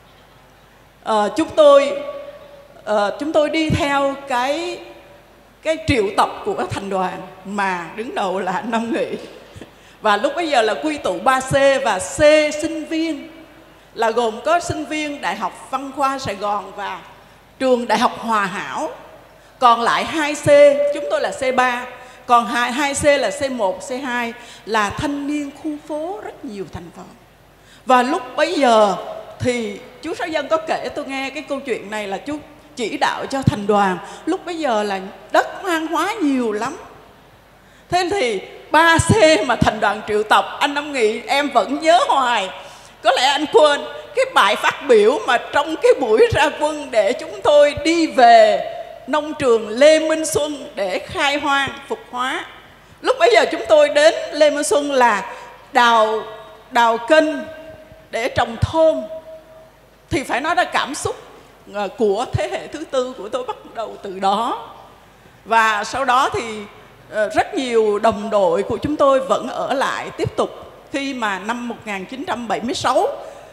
Chúng tôi đi theo cái triệu tập của thành đoàn mà đứng đầu là anh Năm Nghị. Và lúc bấy giờ là quy tụ 3C và C sinh viên, là gồm có sinh viên Đại học Văn khoa Sài Gòn và trường Đại học Hòa Hảo. Còn lại 2C, chúng tôi là C3. Còn 2C là C1, C2 là thanh niên khu phố, rất nhiều thành phần. Và lúc bấy giờ thì chú Sáu Dân có kể tôi nghe cái câu chuyện này, là chú chỉ đạo cho thành đoàn. Lúc bấy giờ là đất hoang hóa nhiều lắm. Thế thì 3C mà thành đoàn triệu tập, anh Năm Nghị em vẫn nhớ hoài. Có lẽ anh quên cái bài phát biểu mà trong cái buổi ra quân để chúng tôi đi về nông trường Lê Minh Xuân để khai hoang, phục hóa. Lúc bấy giờ chúng tôi đến Lê Minh Xuân là đào kênh để trồng thôn. Thì phải nói là cảm xúc của thế hệ thứ tư của tôi bắt đầu từ đó. Và sau đó thì rất nhiều đồng đội của chúng tôi vẫn ở lại tiếp tục. Khi mà năm 1976,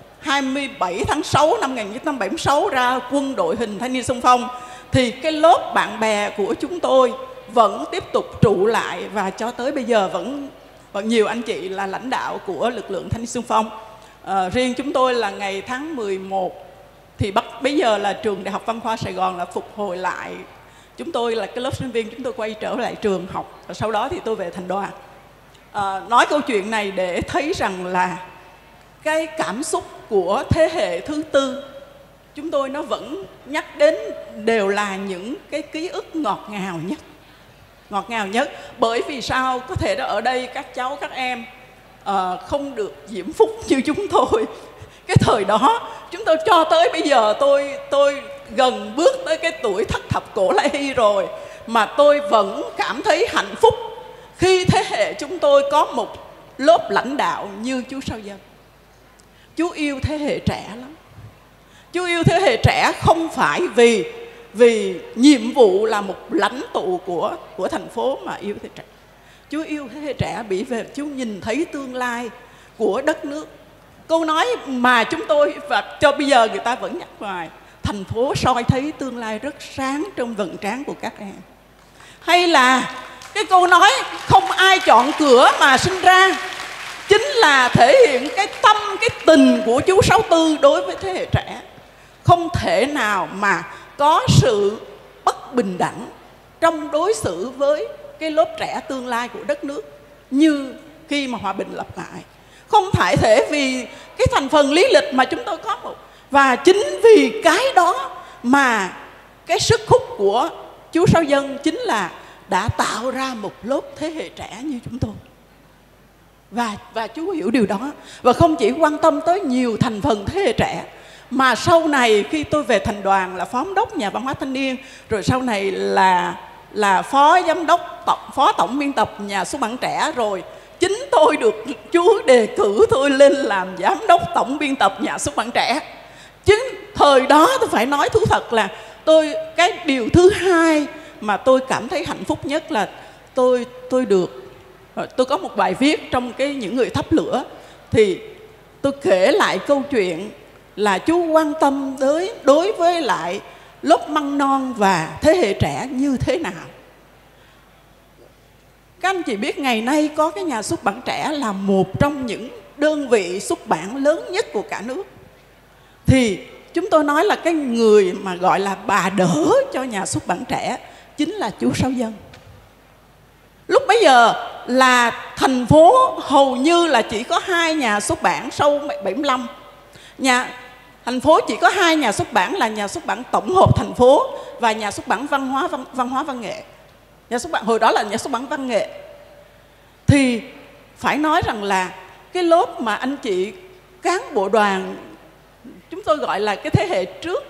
27 tháng 6 năm 1976 ra quân đội hình thanh niên xung phong, thì cái lớp bạn bè của chúng tôi vẫn tiếp tục trụ lại. Và cho tới bây giờ vẫn nhiều anh chị là lãnh đạo của lực lượng thanh niên xung phong. Riêng chúng tôi là ngày tháng 11 thì bây giờ là trường Đại học Văn khoa Sài Gòn là phục hồi lại. Chúng tôi là cái lớp sinh viên, chúng tôi quay trở lại trường học. Và sau đó thì tôi về thành đoàn. Nói câu chuyện này để thấy rằng là cái cảm xúc của thế hệ thứ tư chúng tôi nó vẫn nhắc đến đều là những cái ký ức ngọt ngào nhất. Ngọt ngào nhất. Bởi vì sao? Có thể ở đây các cháu, các em không được diễm phúc như chúng tôi. Cái thời đó chúng tôi cho tới bây giờ tôi gần bước tới cái tuổi thất thập cổ lai hy rồi, mà tôi vẫn cảm thấy hạnh phúc khi thế hệ chúng tôi có một lớp lãnh đạo như chú Sáu Dân. Chú yêu thế hệ trẻ lắm. Chú yêu thế hệ trẻ không phải vì nhiệm vụ là một lãnh tụ của thành phố mà yêu thế hệ trẻ. Chú yêu thế hệ trẻ bởi vì chú nhìn thấy tương lai của đất nước. Câu nói mà chúng tôi và cho bây giờ người ta vẫn nhắc hoài, thành phố soi thấy tương lai rất sáng trong vầng trán của các em. Hay là cái câu nói không ai chọn cửa mà sinh ra, chính là thể hiện cái tâm, cái tình của chú Sáu Tư đối với thế hệ trẻ. Không thể nào mà có sự bất bình đẳng trong đối xử với cái lớp trẻ tương lai của đất nước như khi mà hòa bình lập lại. Không phải thể vì cái thành phần lý lịch mà chúng tôi có một. Và chính vì cái đó mà cái sức hút của chú Sáu Dân chính là đã tạo ra một lớp thế hệ trẻ như chúng tôi. Và chú hiểu điều đó. Và không chỉ quan tâm tới nhiều thành phần thế hệ trẻ, mà sau này khi tôi về thành đoàn là phó giám đốc nhà văn hóa thanh niên, rồi sau này là phó giám đốc, phó tổng biên tập nhà xuất bản trẻ, rồi chính tôi được chú đề cử tôi lên làm giám đốc tổng biên tập nhà xuất bản trẻ. Chứ thời đó tôi phải nói thú thật là cái điều thứ hai mà tôi cảm thấy hạnh phúc nhất là tôi có một bài viết trong những người thắp lửa, thì tôi kể lại câu chuyện là chú quan tâm đối với lại lớp măng non và thế hệ trẻ như thế nào. Các anh chị biết ngày nay có cái nhà xuất bản trẻ là một trong những đơn vị xuất bản lớn nhất của cả nước. Thì chúng tôi nói là cái người mà gọi là bà đỡ cho nhà xuất bản trẻ chính là chú Sáu Dân. Lúc bấy giờ là thành phố hầu như là chỉ có 2 nhà xuất bản sau 75. Thành phố chỉ có 2 nhà xuất bản là nhà xuất bản tổng hợp thành phố và nhà xuất bản văn hóa văn nghệ. Nhà xuất bản hồi đó là nhà xuất bản văn nghệ. Thì phải nói rằng là cái lớp mà anh chị cán bộ đoàn, chúng tôi gọi là cái thế hệ trước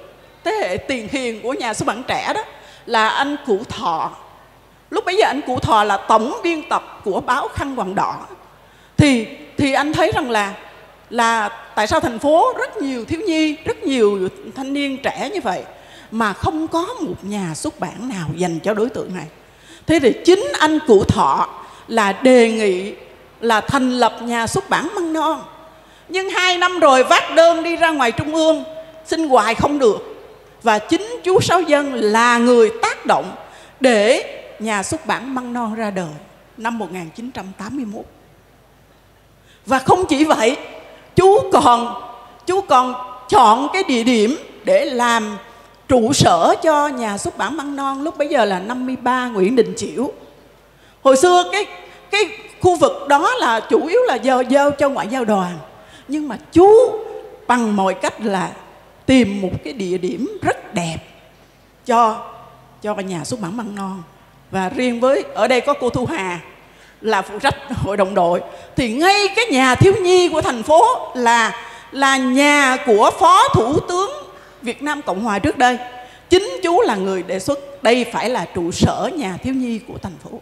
thế hệ tiền hiền của nhà xuất bản trẻ đó là anh Cụ Thọ. Lúc bấy giờ anh Cụ Thọ là tổng biên tập của báo Khăn Quàng Đỏ. Thì anh thấy rằng là tại sao thành phố rất nhiều thiếu nhi, rất nhiều thanh niên trẻ như vậy mà không có một nhà xuất bản nào dành cho đối tượng này. Thế thì chính anh Cụ Thọ là đề nghị là thành lập nhà xuất bản Măng Non. Nhưng 2 năm rồi vác đơn đi ra ngoài trung ương xin hoài không được. Và chính chú Sáu Dân là người tác động để nhà xuất bản Măng Non ra đời năm 1981. Và không chỉ vậy, chú còn chọn cái địa điểm để làm trụ sở cho nhà xuất bản Măng Non lúc bấy giờ là 53 Nguyễn Đình Chiểu. Hồi xưa cái khu vực đó là chủ yếu là giao cho ngoại giao đoàn. Nhưng mà chú bằng mọi cách là tìm một cái địa điểm rất đẹp cho nhà xuất bản Măng Non. Và riêng với ở đây có cô Thu Hà là phụ trách hội đồng đội, thì ngay cái nhà thiếu nhi của thành phố là nhà của Phó Thủ tướng Việt Nam Cộng Hòa trước đây. Chính chú là người đề xuất đây phải là trụ sở nhà thiếu nhi của thành phố.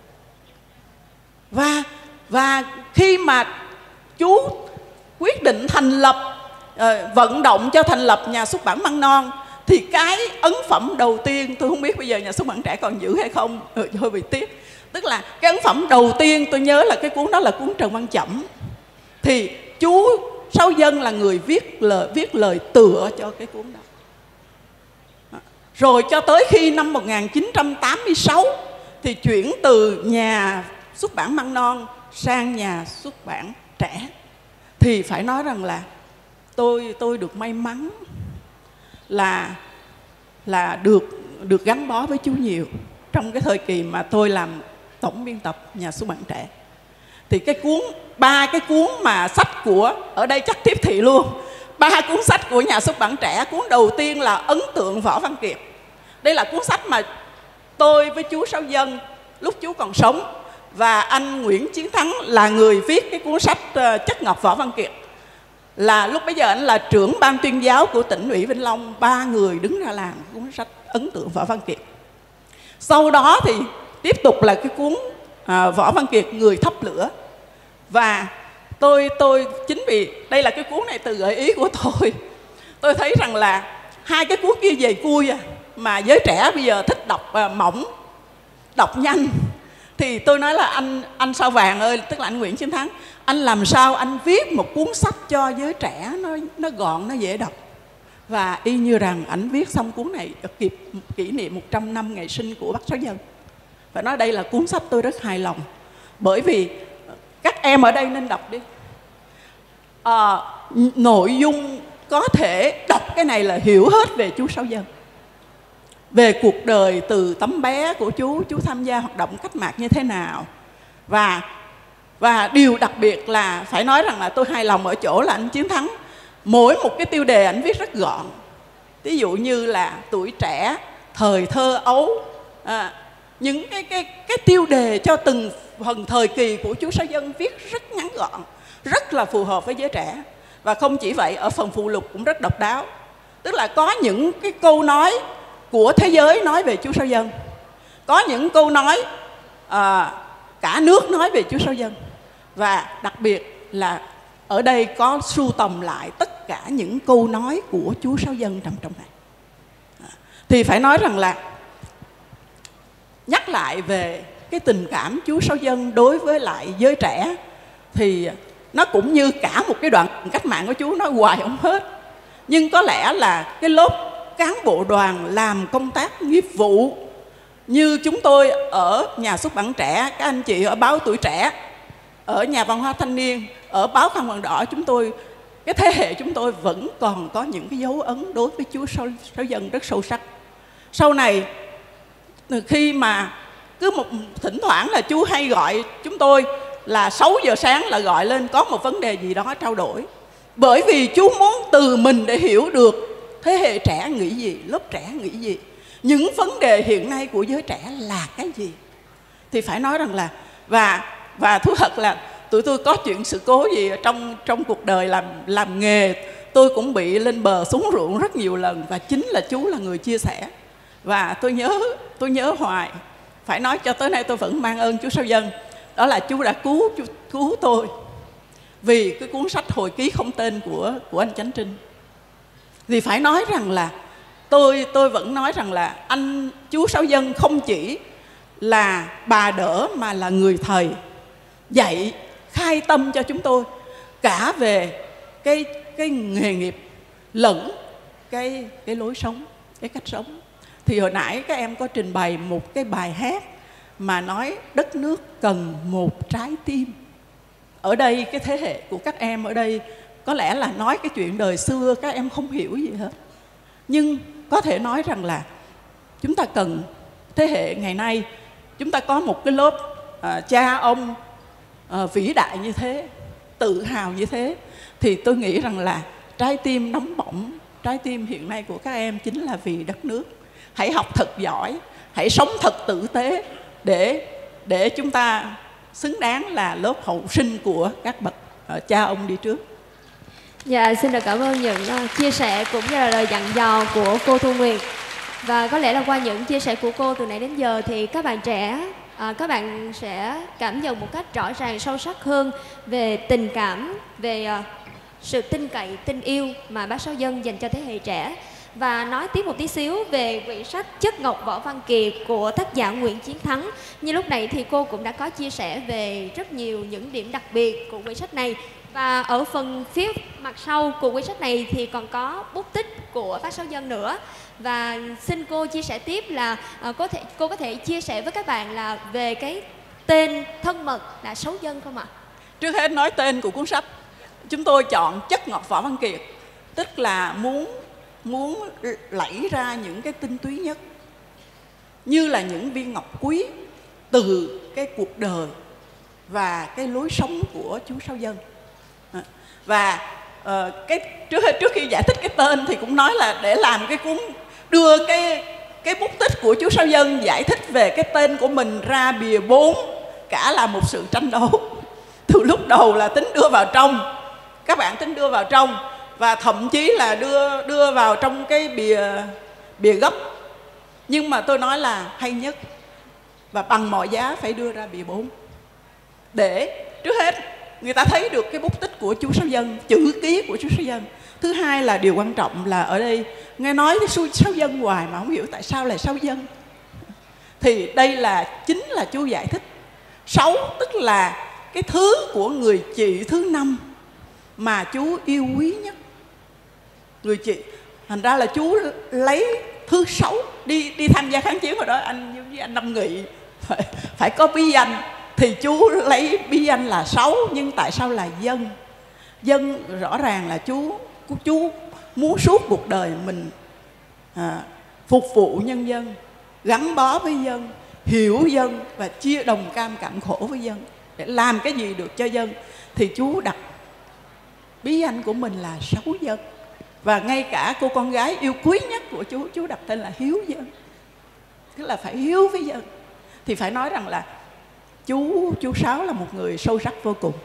Và khi mà chú quyết định thành lập, vận động cho thành lập nhà xuất bản Măng Non, thì cái ấn phẩm đầu tiên, tôi không biết bây giờ nhà xuất bản trẻ còn giữ hay không, hơi bị tiếc. Tức là cái ấn phẩm đầu tiên tôi nhớ là cái cuốn đó là cuốn Trần Văn Chẩm. Thì chú Sáu Dân là người viết lời tựa cho cái cuốn đó. Rồi cho tới khi năm 1986 thì chuyển từ nhà xuất bản Măng Non sang nhà xuất bản trẻ. Thì phải nói rằng là tôi được may mắn là được gắn bó với chú nhiều trong cái thời kỳ mà tôi làm tổng biên tập nhà xuất bản trẻ. Thì ba cái cuốn mà sách của, ở đây chắc tiếp thị luôn, 3 cuốn sách của nhà xuất bản trẻ. Cuốn đầu tiên là Ấn Tượng Võ Văn Kiệt. Đây là cuốn sách mà tôi với chú Sáu Dân lúc chú còn sống, và anh Nguyễn Chiến Thắng là người viết cái cuốn sách Chất Ngọc Võ Văn Kiệt. Là lúc bấy giờ anh là trưởng ban tuyên giáo của tỉnh ủy Vĩnh Long, 3 người đứng ra làm cuốn sách Ấn Tượng Võ Văn Kiệt. Sau đó thì tiếp tục là cái cuốn Võ Văn Kiệt Người Thắp Lửa. Và tôi chính vì đây là cái cuốn này từ gợi ý của tôi thấy rằng là 2 cái cuốn kia dày cui mà giới trẻ bây giờ thích đọc mỏng, đọc nhanh. Thì tôi nói là anh Sao Vàng ơi, tức là anh Nguyễn Chiến Thắng, anh làm sao anh viết một cuốn sách cho giới trẻ nó gọn, nó dễ đọc. Và y như rằng ảnh viết xong cuốn này kịp kỷ niệm 100 năm ngày sinh của bác Sáu Dân. Phải nói đây là cuốn sách tôi rất hài lòng, bởi vì các em ở đây nên đọc đi. Nội dung có thể đọc cái này là hiểu hết về chú Sáu Dân, về cuộc đời từ tấm bé của chú tham gia hoạt động cách mạng như thế nào. Và điều đặc biệt là phải nói rằng là tôi hài lòng ở chỗ là anh Chiến Thắng, mỗi một cái tiêu đề ảnh viết rất gọn. Ví dụ như là tuổi trẻ, thời thơ ấu, những cái tiêu đề cho từng phần thời kỳ của chú Sáu Dân viết rất ngắn gọn, rất là phù hợp với giới trẻ. Và không chỉ vậy, ở phần phụ lục cũng rất độc đáo. Tức là có những cái câu nói của thế giới nói về chú Sáu Dân, có những câu nói cả nước nói về chú Sáu Dân. Và đặc biệt là ở đây có sưu tầm lại tất cả những câu nói của chú Sáu Dân trong này. Thì phải nói rằng là nhắc lại về cái tình cảm chú Sáu Dân đối với lại giới trẻ, thì nó cũng như cả một cái đoạn cách mạng của chú, nói hoài không hết. Nhưng có lẽ là cái lớp cán bộ đoàn làm công tác nghiệp vụ như chúng tôi ở nhà xuất bản trẻ, các anh chị ở báo Tuổi Trẻ, ở nhà văn hóa thanh niên, ở báo Khăn Quàng Đỏ, chúng tôi, cái thế hệ chúng tôi vẫn còn có những cái dấu ấn đối với chú Sáu Dân rất sâu sắc. Sau này khi mà cứ thỉnh thoảng là chú hay gọi chúng tôi là 6 giờ sáng là gọi lên có một vấn đề gì đó trao đổi. Bởi vì chú muốn từ mình để hiểu được thế hệ trẻ nghĩ gì, lớp trẻ nghĩ gì, những vấn đề hiện nay của giới trẻ là cái gì. Thì phải nói rằng là và thú thật là tụi tôi có chuyện sự cố gì trong cuộc đời làm nghề, tôi cũng bị lên bờ xuống ruộng rất nhiều lần, và chính là chú là người chia sẻ. Và tôi nhớ hoài, phải nói cho tới nay tôi vẫn mang ơn chú Sáu Dân. Đó là chú đã cứu tôi vì cái cuốn sách Hồi ký không tên của anh Chánh Trinh. Vì phải nói rằng là tôi vẫn nói rằng là chú Sáu Dân không chỉ là bà đỡ mà là người thầy dạy khai tâm cho chúng tôi cả về cái nghề nghiệp lẫn cái lối sống, cái cách sống. Thì hồi nãy các em có trình bày một cái bài hát mà nói đất nước cần một trái tim. Ở đây cái thế hệ của các em ở đây có lẽ là nói cái chuyện đời xưa các em không hiểu gì hết. Nhưng có thể nói rằng là chúng ta cần, thế hệ ngày nay chúng ta có một cái lớp cha ông vĩ đại như thế, tự hào như thế, thì tôi nghĩ rằng là trái tim nóng bỏng, trái tim hiện nay của các em chính là vì đất nước. Hãy học thật giỏi, hãy sống thật tử tế để chúng ta xứng đáng là lớp hậu sinh của các bậc cha ông đi trước. Dạ, xin được cảm ơn những chia sẻ cũng như là lời dặn dò của cô Thu Nguyệt. Và có lẽ là qua những chia sẻ của cô từ nãy đến giờ thì các bạn trẻ, các bạn sẽ cảm nhận một cách rõ ràng sâu sắc hơn về tình cảm, về sự tin cậy, tin yêu mà bác Sáu Dân dành cho thế hệ trẻ. Và nói tiếp một tí xíu về quyển sách Chất Ngọc Võ Văn Kiệt của tác giả Nguyễn Chiến Thắng. Như lúc nãy thì cô cũng đã có chia sẻ về rất nhiều những điểm đặc biệt của quyển sách này. Và ở phần phía mặt sau của quyển sách này thì còn có bút tích của bác Sáu Dân nữa. Và xin cô chia sẻ tiếp là cô có thể chia sẻ với các bạn là về cái tên thân mật là Sáu Dân không ạ? Trước hết nói tên của cuốn sách. Chúng tôi chọn Chất Ngọc Võ Văn Kiệt, tức là muốn lẫy ra những cái tinh túy nhất, như là những viên ngọc quý từ cái cuộc đời và cái lối sống của chú Sáu Dân. Và trước khi giải thích cái tên thì cũng nói là để làm cái cuốn, đưa cái bút tích của chú Sáu Dân giải thích về cái tên của mình ra bìa 4, cả là một sự tranh đấu. Từ lúc đầu là tính đưa vào trong, các bạn tính đưa vào trong, và thậm chí là đưa vào trong cái bìa gấp. Nhưng mà tôi nói là hay nhất và bằng mọi giá phải đưa ra bìa 4, để trước hết người ta thấy được cái bút tích của chú Sáu Dân, chữ ký của chú Sáu Dân. Thứ hai là điều quan trọng là ở đây nghe nói cái Sáu Dân hoài mà không hiểu tại sao lại Sáu Dân. Thì đây chính là chú giải thích. Sáu tức là cái thứ của người chị thứ 5 mà chú yêu quý nhất. Người chị, thành ra là chú lấy thứ 6 đi tham gia kháng chiến hồi đó, anh với anh Năm Nghị phải có bí danh, thì chú lấy bí danh là 6. Nhưng tại sao là Dân? Dân rõ ràng là chú muốn suốt cuộc đời mình phục vụ nhân dân, gắn bó với dân, hiểu dân và chia đồng cam cảm khổ với dân, để làm cái gì được cho dân. Thì chú đặt bí danh của mình là Sáu Dân. Và ngay cả cô con gái yêu quý nhất của chú đặt tên là Hiếu Dân, tức là phải hiếu với dân. Thì phải nói rằng là chú Sáu là một người sâu sắc vô cùng.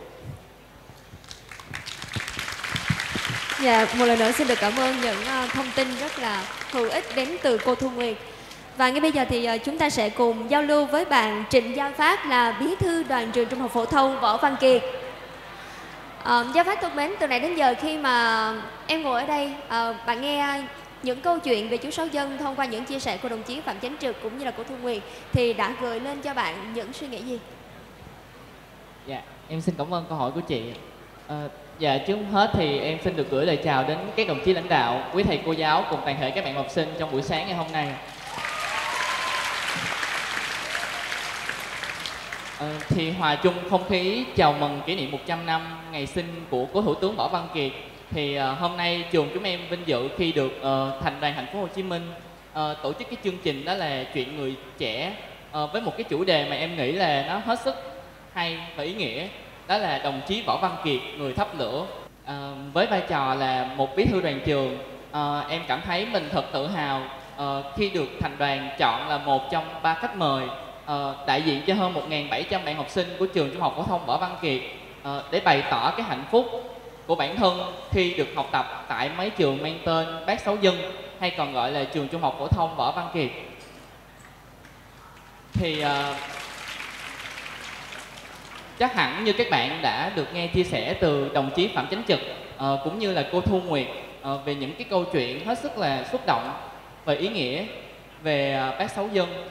Dạ, một lần nữa xin được cảm ơn những thông tin rất là hữu ích đến từ cô Thu Nguyệt. Và ngay bây giờ thì chúng ta sẽ cùng giao lưu với bạn Trịnh Gia Phát, là bí thư đoàn trường Trung học phổ thông Võ Văn Kiệt. Gia Phát thân mến, từ nãy đến giờ khi mà em ngồi ở đây, bạn nghe những câu chuyện về chú Sáu Dân thông qua những chia sẻ của đồng chí Phạm Chánh Trực cũng như là của Thu Nguyệt, thì đã gợi lên cho bạn những suy nghĩ gì? Dạ, em xin cảm ơn câu hỏi của chị. Dạ, trước hết thì em xin được gửi lời chào đến các đồng chí lãnh đạo, quý thầy cô giáo cùng toàn thể các bạn học sinh trong buổi sáng ngày hôm nay. Thì hòa chung không khí chào mừng kỷ niệm 100 năm ngày sinh của cố Thủ tướng Võ Văn Kiệt, thì hôm nay trường chúng em vinh dự khi được Thành đoàn Thành phố Hồ Chí Minh tổ chức cái chương trình đó là Chuyện Người Trẻ, với một cái chủ đề mà em nghĩ là nó hết sức hay và ý nghĩa, đó là đồng chí Võ Văn Kiệt, người thắp lửa. Với vai trò là một bí thư đoàn trường, em cảm thấy mình thật tự hào khi được Thành đoàn chọn là một trong 3 khách mời đại diện cho hơn 1.700 bạn học sinh của trường Trung học phổ thông Võ Văn Kiệt để bày tỏ cái hạnh phúc của bản thân khi được học tập tại mấy trường mang tên Bác Sáu Dân, hay còn gọi là trường Trung học phổ thông Võ Văn Kiệt. Thì chắc hẳn như các bạn đã được nghe chia sẻ từ đồng chí Phạm Chánh Trực cũng như là cô Thu Nguyệt về những cái câu chuyện hết sức là xúc động và ý nghĩa về Bác Sáu Dân.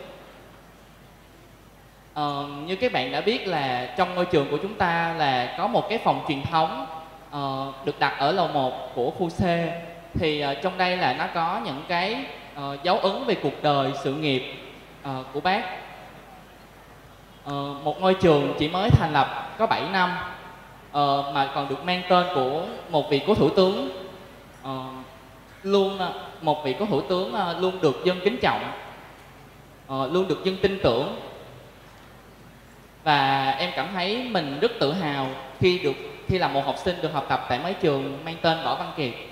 Như các bạn đã biết là trong ngôi trường của chúng ta là có một cái phòng truyền thống được đặt ở lầu 1 của khu C. Thì trong đây là nó có những cái dấu ấn về cuộc đời, sự nghiệp của bác. Một ngôi trường chỉ mới thành lập có 7 năm mà còn được mang tên của một vị cố thủ tướng một vị cố thủ tướng luôn được dân kính trọng, luôn được dân tin tưởng. Và em cảm thấy mình rất tự hào khi là một học sinh được học tập tại mấy trường mang tên Võ Văn Kiệt.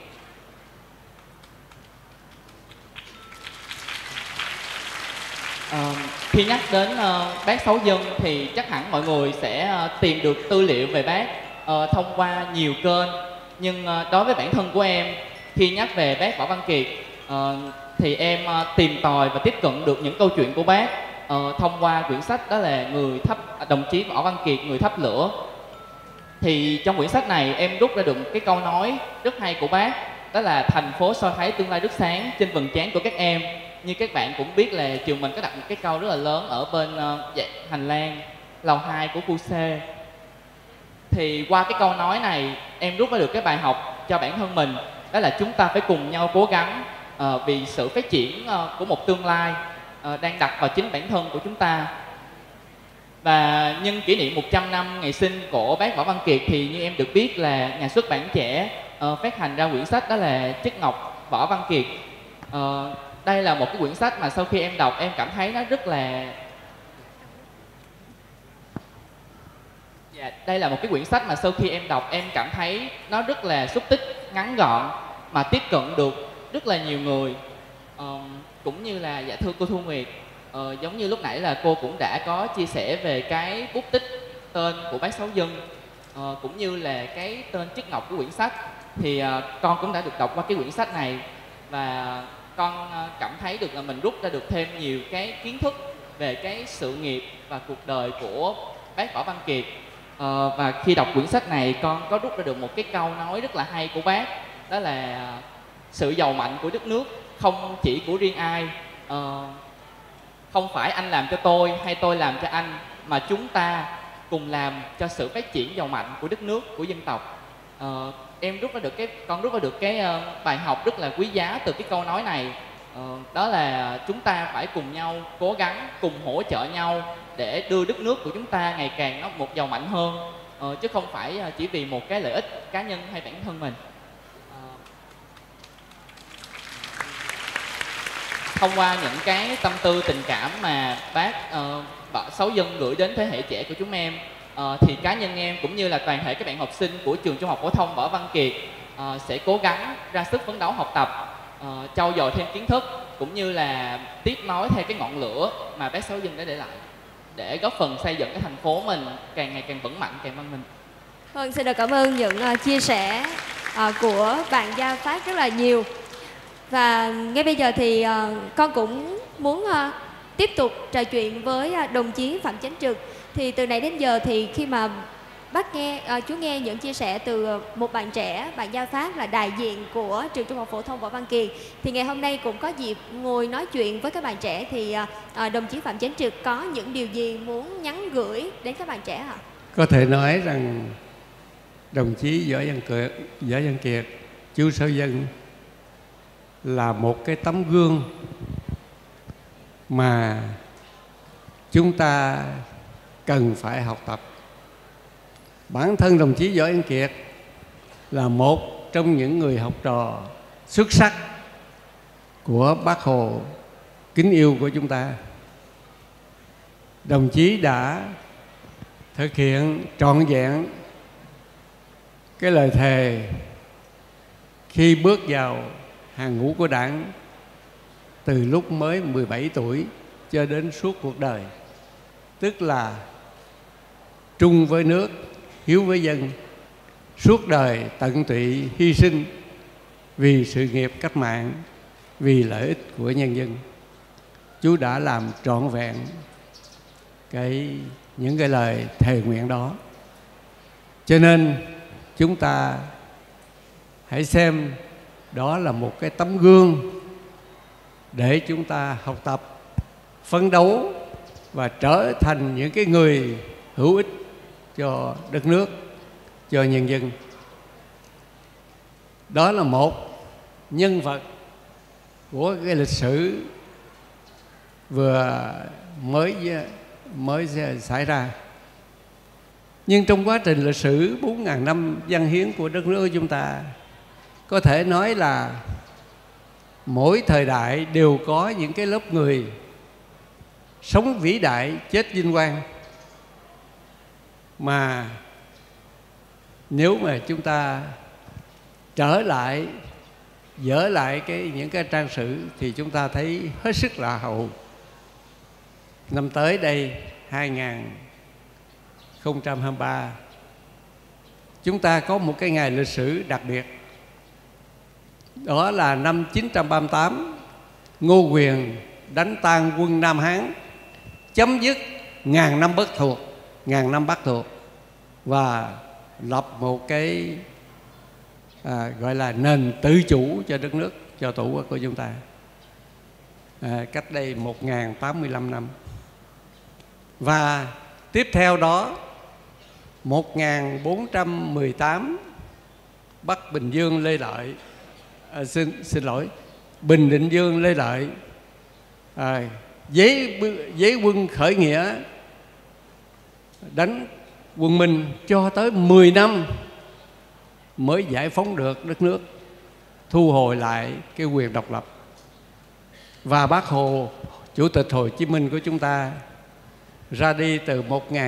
Khi nhắc đến bác Sáu Dân thì chắc hẳn mọi người sẽ tìm được tư liệu về bác thông qua nhiều kênh. Nhưng đối với bản thân của em, khi nhắc về bác Võ Văn Kiệt thì em tìm tòi và tiếp cận được những câu chuyện của bác thông qua quyển sách đó là Đồng chí Võ Văn Kiệt, Người thắp lửa. Thì trong quyển sách này em rút ra được một cái câu nói rất hay của bác, đó là thành phố soi thấy tương lai rất sáng trên vầng trán của các em. Như các bạn cũng biết là trường mình có đặt một cái câu rất là lớn ở bên hành lang lầu 2 của khu C. Thì qua cái câu nói này em rút ra được cái bài học cho bản thân mình, đó là chúng ta phải cùng nhau cố gắng vì sự phát triển của một tương lai đang đặt vào chính bản thân của chúng ta. Và nhân kỷ niệm 100 năm ngày sinh của bác Võ Văn Kiệt thì như em được biết là nhà xuất bản Trẻ phát hành ra quyển sách đó là Chất Ngọc Võ Văn Kiệt. Đây là một cái quyển sách mà sau khi em đọc em cảm thấy nó rất là đây là một cái quyển sách mà sau khi em đọc em cảm thấy nó rất là xúc tích, ngắn gọn mà tiếp cận được rất là nhiều người. Cũng như là dạ thưa cô Thu Nguyệt, giống như lúc nãy là cô cũng đã có chia sẻ về cái bút tích tên của bác Sáu Dân, cũng như là cái tên Chất Ngọc của quyển sách. Thì con cũng đã được đọc qua cái quyển sách này và con cảm thấy được là mình rút ra được thêm nhiều cái kiến thức về cái sự nghiệp và cuộc đời của bác Võ Văn Kiệt. Và khi đọc quyển sách này con có rút ra được một cái câu nói rất là hay của bác, đó là sự giàu mạnh của đất nước không chỉ của riêng ai, không phải anh làm cho tôi hay tôi làm cho anh, mà chúng ta cùng làm cho sự phát triển giàu mạnh của đất nước, của dân tộc. Em rút ra được cái bài học rất là quý giá từ cái câu nói này, đó là chúng ta phải cùng nhau cố gắng, cùng hỗ trợ nhau để đưa đất nước của chúng ta ngày càng nó một giàu mạnh hơn, chứ không phải chỉ vì một cái lợi ích cá nhân hay bản thân mình. Thông qua những cái tâm tư tình cảm mà bác Sáu Dân gửi đến thế hệ trẻ của chúng em, thì cá nhân em cũng như là toàn thể các bạn học sinh của trường Trung học phổ thông Võ Văn Kiệt sẽ cố gắng ra sức phấn đấu học tập, trau dồi thêm kiến thức, cũng như là tiếp nối theo cái ngọn lửa mà bác Sáu Dân đã để lại, để góp phần xây dựng cái thành phố mình càng ngày càng vững mạnh, càng văn minh. Vâng, xin được cảm ơn những chia sẻ của bạn Gia Phát rất là nhiều. Và ngay bây giờ thì con cũng muốn tiếp tục trò chuyện với đồng chí Phạm Chánh Trực. Thì từ nãy đến giờ thì khi mà chú nghe những chia sẻ từ một bạn trẻ, bạn Gia Phát là đại diện của trường Trung học phổ thông Võ Văn Kiệt, thì ngày hôm nay cũng có dịp ngồi nói chuyện với các bạn trẻ, thì đồng chí Phạm Chánh Trực có những điều gì muốn nhắn gửi đến các bạn trẻ hả? Có thể nói rằng đồng chí Võ Văn Kiệt, chú Sáu Dân là một cái tấm gương mà chúng ta cần phải học tập. Bản thân đồng chí Võ Văn Kiệt là một trong những người học trò xuất sắc của Bác Hồ kính yêu của chúng ta. Đồng chí đã thực hiện trọn vẹn cái lời thề khi bước vào hàng ngũ của Đảng từ lúc mới 17 tuổi cho đến suốt cuộc đời, tức là trung với nước, hiếu với dân, suốt đời tận tụy hy sinh vì sự nghiệp cách mạng, vì lợi ích của nhân dân. Chú đã làm trọn vẹn những cái lời thề nguyện đó. Cho nên chúng ta hãy xem đó là một cái tấm gương để chúng ta học tập, phấn đấu và trở thành những cái người hữu ích cho đất nước, cho nhân dân. Đó là một nhân vật của cái lịch sử vừa mới xảy ra. Nhưng trong quá trình lịch sử 4.000 năm văn hiến của đất nước của chúng ta, có thể nói là mỗi thời đại đều có những cái lớp người sống vĩ đại, chết vinh quang. Mà nếu mà chúng ta trở lại, dỡ lại những cái trang sử thì chúng ta thấy hết sức là hào hùng. Năm tới đây 2023, chúng ta có một cái ngày lịch sử đặc biệt. Đó là năm 938, Ngô Quyền đánh tan quân Nam Hán, chấm dứt ngàn năm Bắc thuộc và lập một cái gọi là nền tự chủ cho đất nước, cho tổ quốc của chúng ta. Cách đây 1085 năm. Và tiếp theo đó 1418, Bắc Bình Dương Lê Lợi, Bình Định Dương Lê Lợi giấy quân khởi nghĩa, đánh quân Minh cho tới 10 năm mới giải phóng được đất nước, thu hồi lại cái quyền độc lập. Và Bác Hồ, Chủ tịch Hồ Chí Minh của chúng ta, ra đi từ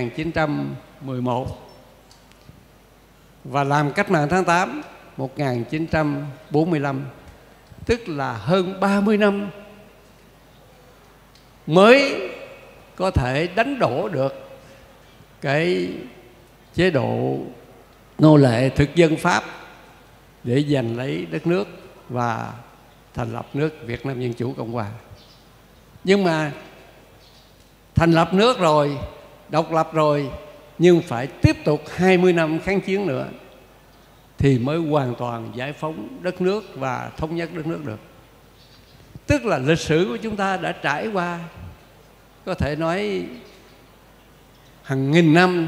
1911 và làm cách mạng tháng 8 1945, tức là hơn 30 năm mới có thể đánh đổ được cái chế độ nô lệ thực dân Pháp để giành lấy đất nước và thành lập nước Việt Nam Dân Chủ Cộng Hòa. Nhưng mà thành lập nước rồi, độc lập rồi, nhưng phải tiếp tục 20 năm kháng chiến nữa thì mới hoàn toàn giải phóng đất nước và thống nhất đất nước được. Tức là lịch sử của chúng ta đã trải qua, có thể nói hàng nghìn năm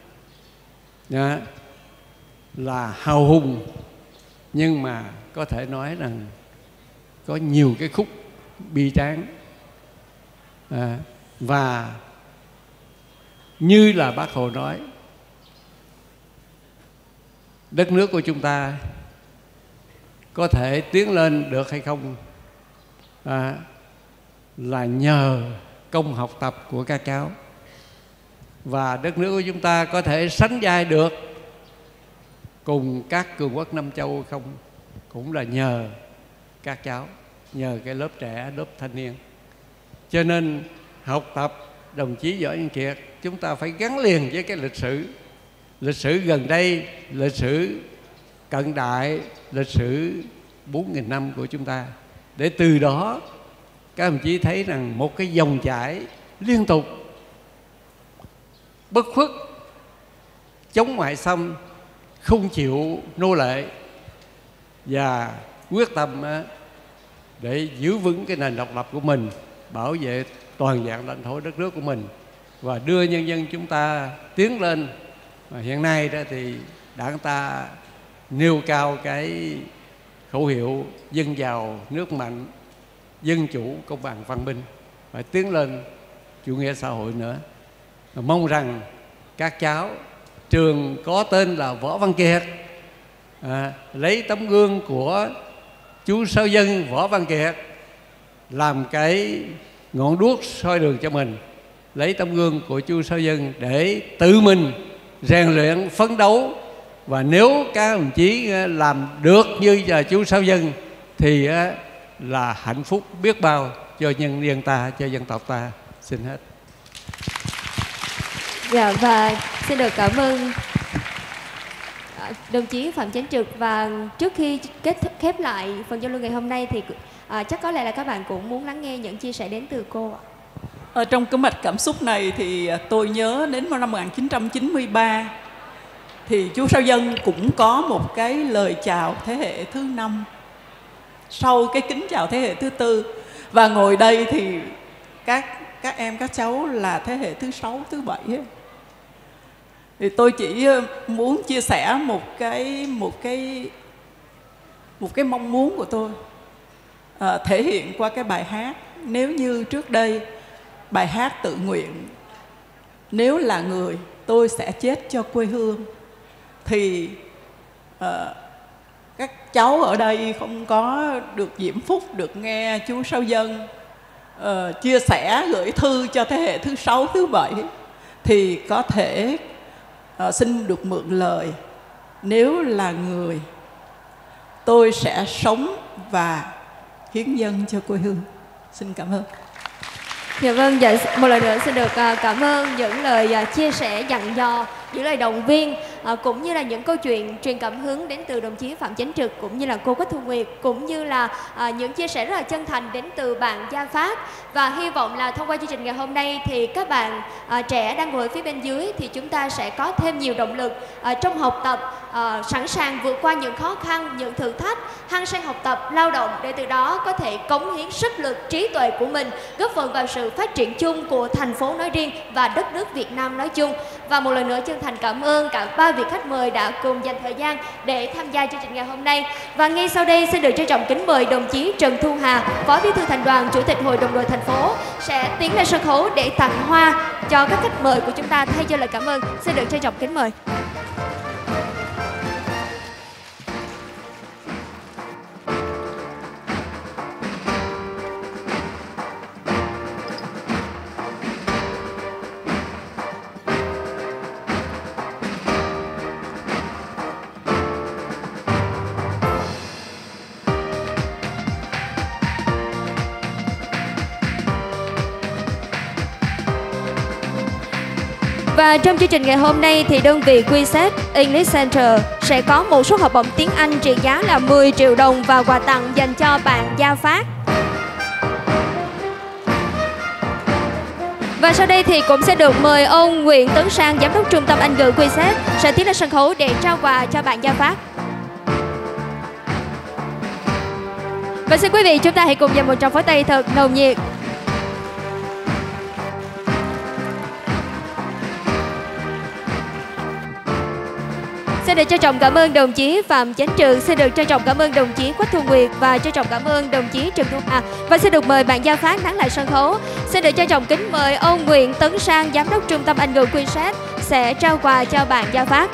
là hào hùng, nhưng mà có thể nói rằng có nhiều cái khúc bi tráng. Và như là Bác Hồ nói, đất nước của chúng ta có thể tiến lên được hay không là nhờ công học tập của các cháu. Và đất nước của chúng ta có thể sánh vai được cùng các cường quốc Nam Châu không, cũng là nhờ các cháu, nhờ cái lớp trẻ, lớp thanh niên. Cho nên học tập đồng chí Võ Văn Kiệt, chúng ta phải gắn liền với cái lịch sử gần đây, lịch sử cận đại, lịch sử 4.000 năm của chúng ta, để từ đó các đồng chí thấy rằng một cái dòng chảy liên tục, bất khuất, chống ngoại xâm, không chịu nô lệ và quyết tâm để giữ vững cái nền độc lập của mình, bảo vệ toàn vẹn lãnh thổ đất nước của mình và đưa nhân dân chúng ta tiến lên. Và hiện nay đó thì Đảng ta nêu cao cái khẩu hiệu dân giàu, nước mạnh, dân chủ, công bằng, văn minh, phải tiến lên chủ nghĩa xã hội nữa. Và mong rằng các cháu trường có tên là Võ Văn Kiệt, lấy tấm gương của chú Sao Dân Võ Văn Kiệt làm cái ngọn đuốc soi đường cho mình, lấy tấm gương của chú Sao Dân để tự mình rèn luyện, phấn đấu. Và nếu các đồng chí làm được như là chú Sao Dân thì là hạnh phúc biết bao cho nhân dân ta, cho dân tộc ta. Xin hết. Dạ, và xin được cảm ơn Đồng chí Phạm Chánh Trực, và trước khi khép lại phần giao lưu ngày hôm nay thì chắc có lẽ là các bạn cũng muốn lắng nghe những chia sẻ đến từ cô ạ. Ở trong cái mạch cảm xúc này thì tôi nhớ đến năm 1993 thì chú Sao Dân cũng có một cái lời chào thế hệ thứ 5 sau cái kính chào thế hệ thứ 4, và ngồi đây thì các em các cháu là thế hệ thứ 6, thứ 7 ấy. Thì tôi chỉ muốn chia sẻ một cái mong muốn của tôi thể hiện qua cái bài hát. Nếu như trước đây bài hát tự nguyện nếu là người tôi sẽ chết cho quê hương, thì các cháu ở đây không có được diễm phúc được nghe chú Sao Dân chia sẻ gửi thư cho thế hệ thứ 6, thứ 7, thì có thể xin được mượn lời. Nếu là người tôi sẽ sống và hiến dâng cho quê hương. Xin cảm ơn. Dạ vâng, dạ, một lần nữa xin được cảm ơn những lời chia sẻ dặn dò, những lời động viên, cũng như là những câu chuyện truyền cảm hứng đến từ đồng chí Phạm Chánh Trực cũng như là cô Quách Thu Nguyệt, cũng như là những chia sẻ rất là chân thành đến từ bạn Gia Phát. Và hy vọng là thông qua chương trình ngày hôm nay thì các bạn trẻ đang ngồi phía bên dưới thì chúng ta sẽ có thêm nhiều động lực trong học tập, sẵn sàng vượt qua những khó khăn, những thử thách, hăng say học tập, lao động để từ đó có thể cống hiến sức lực, trí tuệ của mình, góp phần vào sự phát triển chung của thành phố nói riêng và đất nước Việt Nam nói chung. Và một lần nữa chân thành cảm ơn cả ba vị khách mời đã cùng dành thời gian để tham gia chương trình ngày hôm nay. Và ngay sau đây xin được trân trọng kính mời đồng chí Trần Thu Hà, Phó Bí thư Thành đoàn, Chủ tịch Hội đồng đội thành phố sẽ tiến lên sân khấu để tặng hoa cho các khách mời của chúng ta thay cho lời cảm ơn. Xin được trân trọng kính mời. Và trong chương trình ngày hôm nay thì đơn vị QZ English Center sẽ có một suất học bổng tiếng Anh trị giá là 10 triệu đồng và quà tặng dành cho bạn Gia Phát. Và sau đây thì cũng sẽ được mời ông Nguyễn Tấn Sang, Giám đốc Trung tâm Anh ngữ QZ sẽ tiến lên sân khấu để trao quà cho bạn Gia Phát. Và xin quý vị chúng ta hãy cùng dành một tràng pháo tay thật nồng nhiệt. Xin được trân trọng cảm ơn đồng chí Phạm Chánh Trực, xin được trân trọng cảm ơn đồng chí Quách Thu Nguyệt và trân trọng cảm ơn đồng chí Trần Thu Hà. Và xin được mời bạn Gia Phát nán lại sân khấu. Xin được trân trọng kính mời ông Nguyễn Tấn Sang, Giám đốc Trung tâm Anh ngữ QZ sẽ trao quà cho bạn Gia Phát.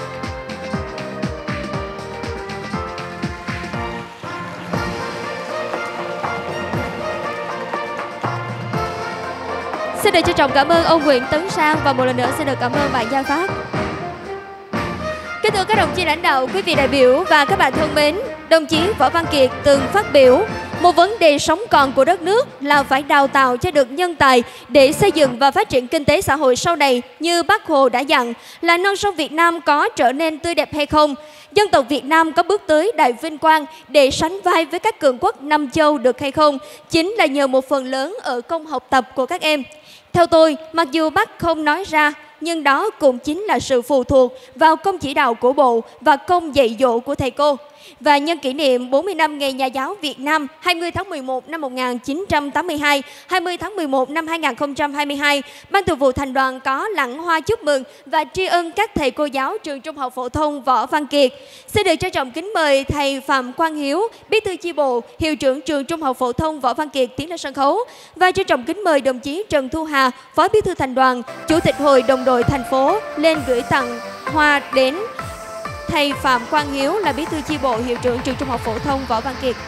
Xin được trân trọng cảm ơn ông Nguyễn Tấn Sang và một lần nữa xin được cảm ơn bạn Gia Phát. Kính thưa các đồng chí lãnh đạo, quý vị đại biểu và các bạn thân mến, đồng chí Võ Văn Kiệt từng phát biểu một vấn đề sống còn của đất nước là phải đào tạo cho được nhân tài để xây dựng và phát triển kinh tế xã hội sau này. Như Bác Hồ đã dặn là non sông Việt Nam có trở nên tươi đẹp hay không, dân tộc Việt Nam có bước tới đại vinh quang để sánh vai với các cường quốc Nam châu được hay không, chính là nhờ một phần lớn ở công học tập của các em. Theo tôi, mặc dù Bác không nói ra, nhưng đó cũng chính là sự phụ thuộc vào công chỉ đạo của Bộ và công dạy dỗ của thầy cô. Và nhân kỷ niệm 40 năm Ngày Nhà giáo Việt Nam 20 tháng 11 năm 1982, 20 tháng 11 năm 2022, Ban Thường vụ Thành đoàn có lẵng hoa chúc mừng và tri ân các thầy cô giáo trường Trung học phổ thông Võ Văn Kiệt. Xin được trân trọng kính mời thầy Phạm Quang Hiếu, Bí thư chi bộ, hiệu trưởng trường Trung học phổ thông Võ Văn Kiệt tiến lên sân khấu. Và trân trọng kính mời đồng chí Trần Thu Hà, Phó Bí thư Thành đoàn, Chủ tịch Hội đồng đội thành phố lên gửi tặng hoa đến thầy Phạm Quang Hiếu là Bí thư chi bộ, hiệu trưởng trường Trung học phổ thông Võ Văn Kiệt.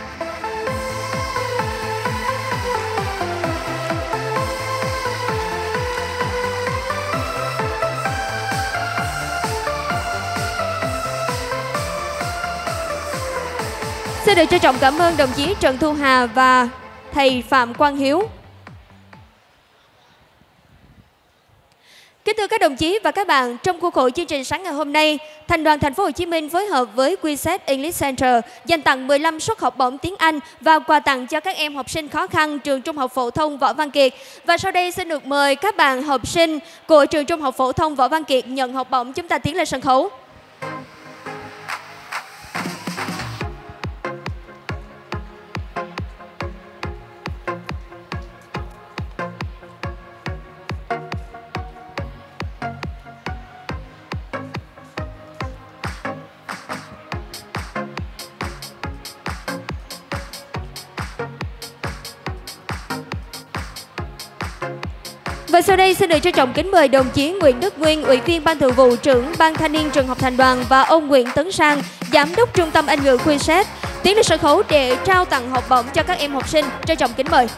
Xin được trân trọng cảm ơn đồng chí Trần Thu Hà và thầy Phạm Quang Hiếu. Kính thưa các đồng chí và các bạn, trong khuôn khổ chương trình sáng ngày hôm nay, Thành đoàn Thành phố Hồ Chí Minh phối hợp với QZ English Center dành tặng 15 suất học bổng tiếng Anh và quà tặng cho các em học sinh khó khăn trường Trung học phổ thông Võ Văn Kiệt. Và sau đây xin được mời các bạn học sinh của trường Trung học phổ thông Võ Văn Kiệt nhận học bổng. Chúng ta tiến lên sân khấu. Và sau đây xin được trân trọng kính mời đồng chí Nguyễn Đức Nguyên, Ủy viên Ban Thường vụ, trưởng Ban Thanh niên Trường học Thành đoàn và ông Nguyễn Tấn Sang, Giám đốc Trung tâm Anh ngữ QZ tiến lên sân khấu để trao tặng học bổng cho các em học sinh. Trân trọng kính mời.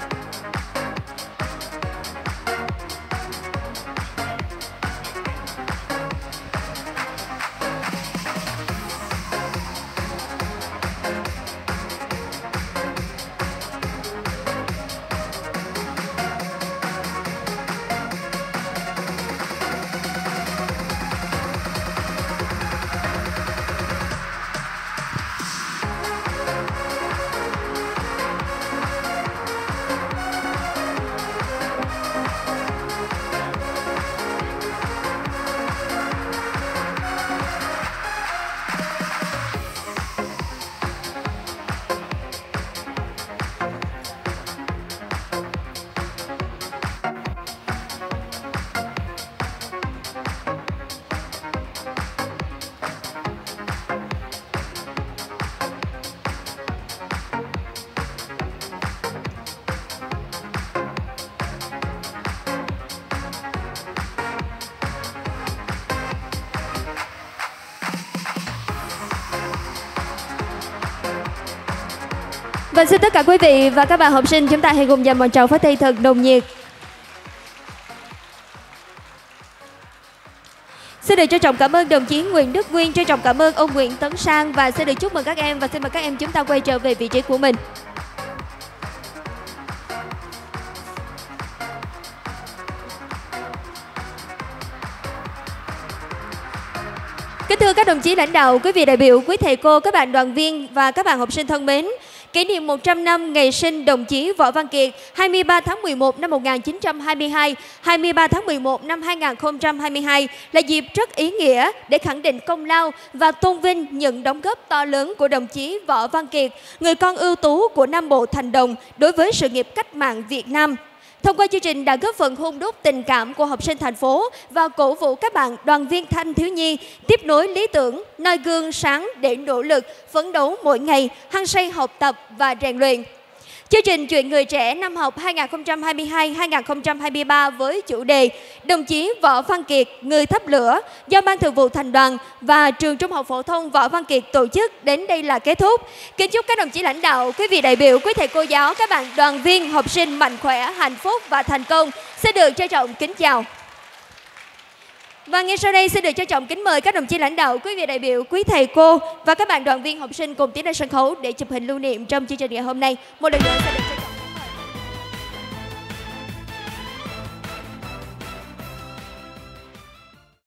Và xin tất cả quý vị và các bạn học sinh, chúng ta hãy cùng dành một tràng pháo tay thật nồng nhiệt. Xin được trân trọng cảm ơn đồng chí Nguyễn Đức Nguyên, trân trọng cảm ơn ông Nguyễn Tấn Sang và xin được chúc mừng các em và xin mời các em chúng ta quay trở về vị trí của mình. Kính thưa các đồng chí lãnh đạo, quý vị đại biểu, quý thầy cô, các bạn đoàn viên và các bạn học sinh thân mến, kỷ niệm 100 năm ngày sinh đồng chí Võ Văn Kiệt 23 tháng 11 năm 1922, 23 tháng 11 năm 2022 là dịp rất ý nghĩa để khẳng định công lao và tôn vinh những đóng góp to lớn của đồng chí Võ Văn Kiệt, người con ưu tú của Nam Bộ Thành Đồng đối với sự nghiệp cách mạng Việt Nam. Thông qua chương trình đã góp phần hun đúc tình cảm của học sinh thành phố và cổ vũ các bạn đoàn viên thanh thiếu nhi tiếp nối lý tưởng, noi gương sáng để nỗ lực, phấn đấu mỗi ngày, hăng say học tập và rèn luyện. Chương trình Chuyện Người Trẻ năm học 2022-2023 với chủ đề Đồng chí Võ Văn Kiệt, người thắp lửa do Ban Thường vụ Thành đoàn và Trường Trung học phổ thông Võ Văn Kiệt tổ chức đến đây là kết thúc. Kính chúc các đồng chí lãnh đạo, quý vị đại biểu, quý thầy cô giáo, các bạn đoàn viên, học sinh mạnh khỏe, hạnh phúc và thành công. Xin được trân trọng kính chào. Và ngay sau đây xin được trân trọng kính mời các đồng chí lãnh đạo, quý vị đại biểu, quý thầy cô và các bạn đoàn viên học sinh cùng tiến lên sân khấu để chụp hình lưu niệm trong chương trình ngày hôm nay. Một lần nữa xin được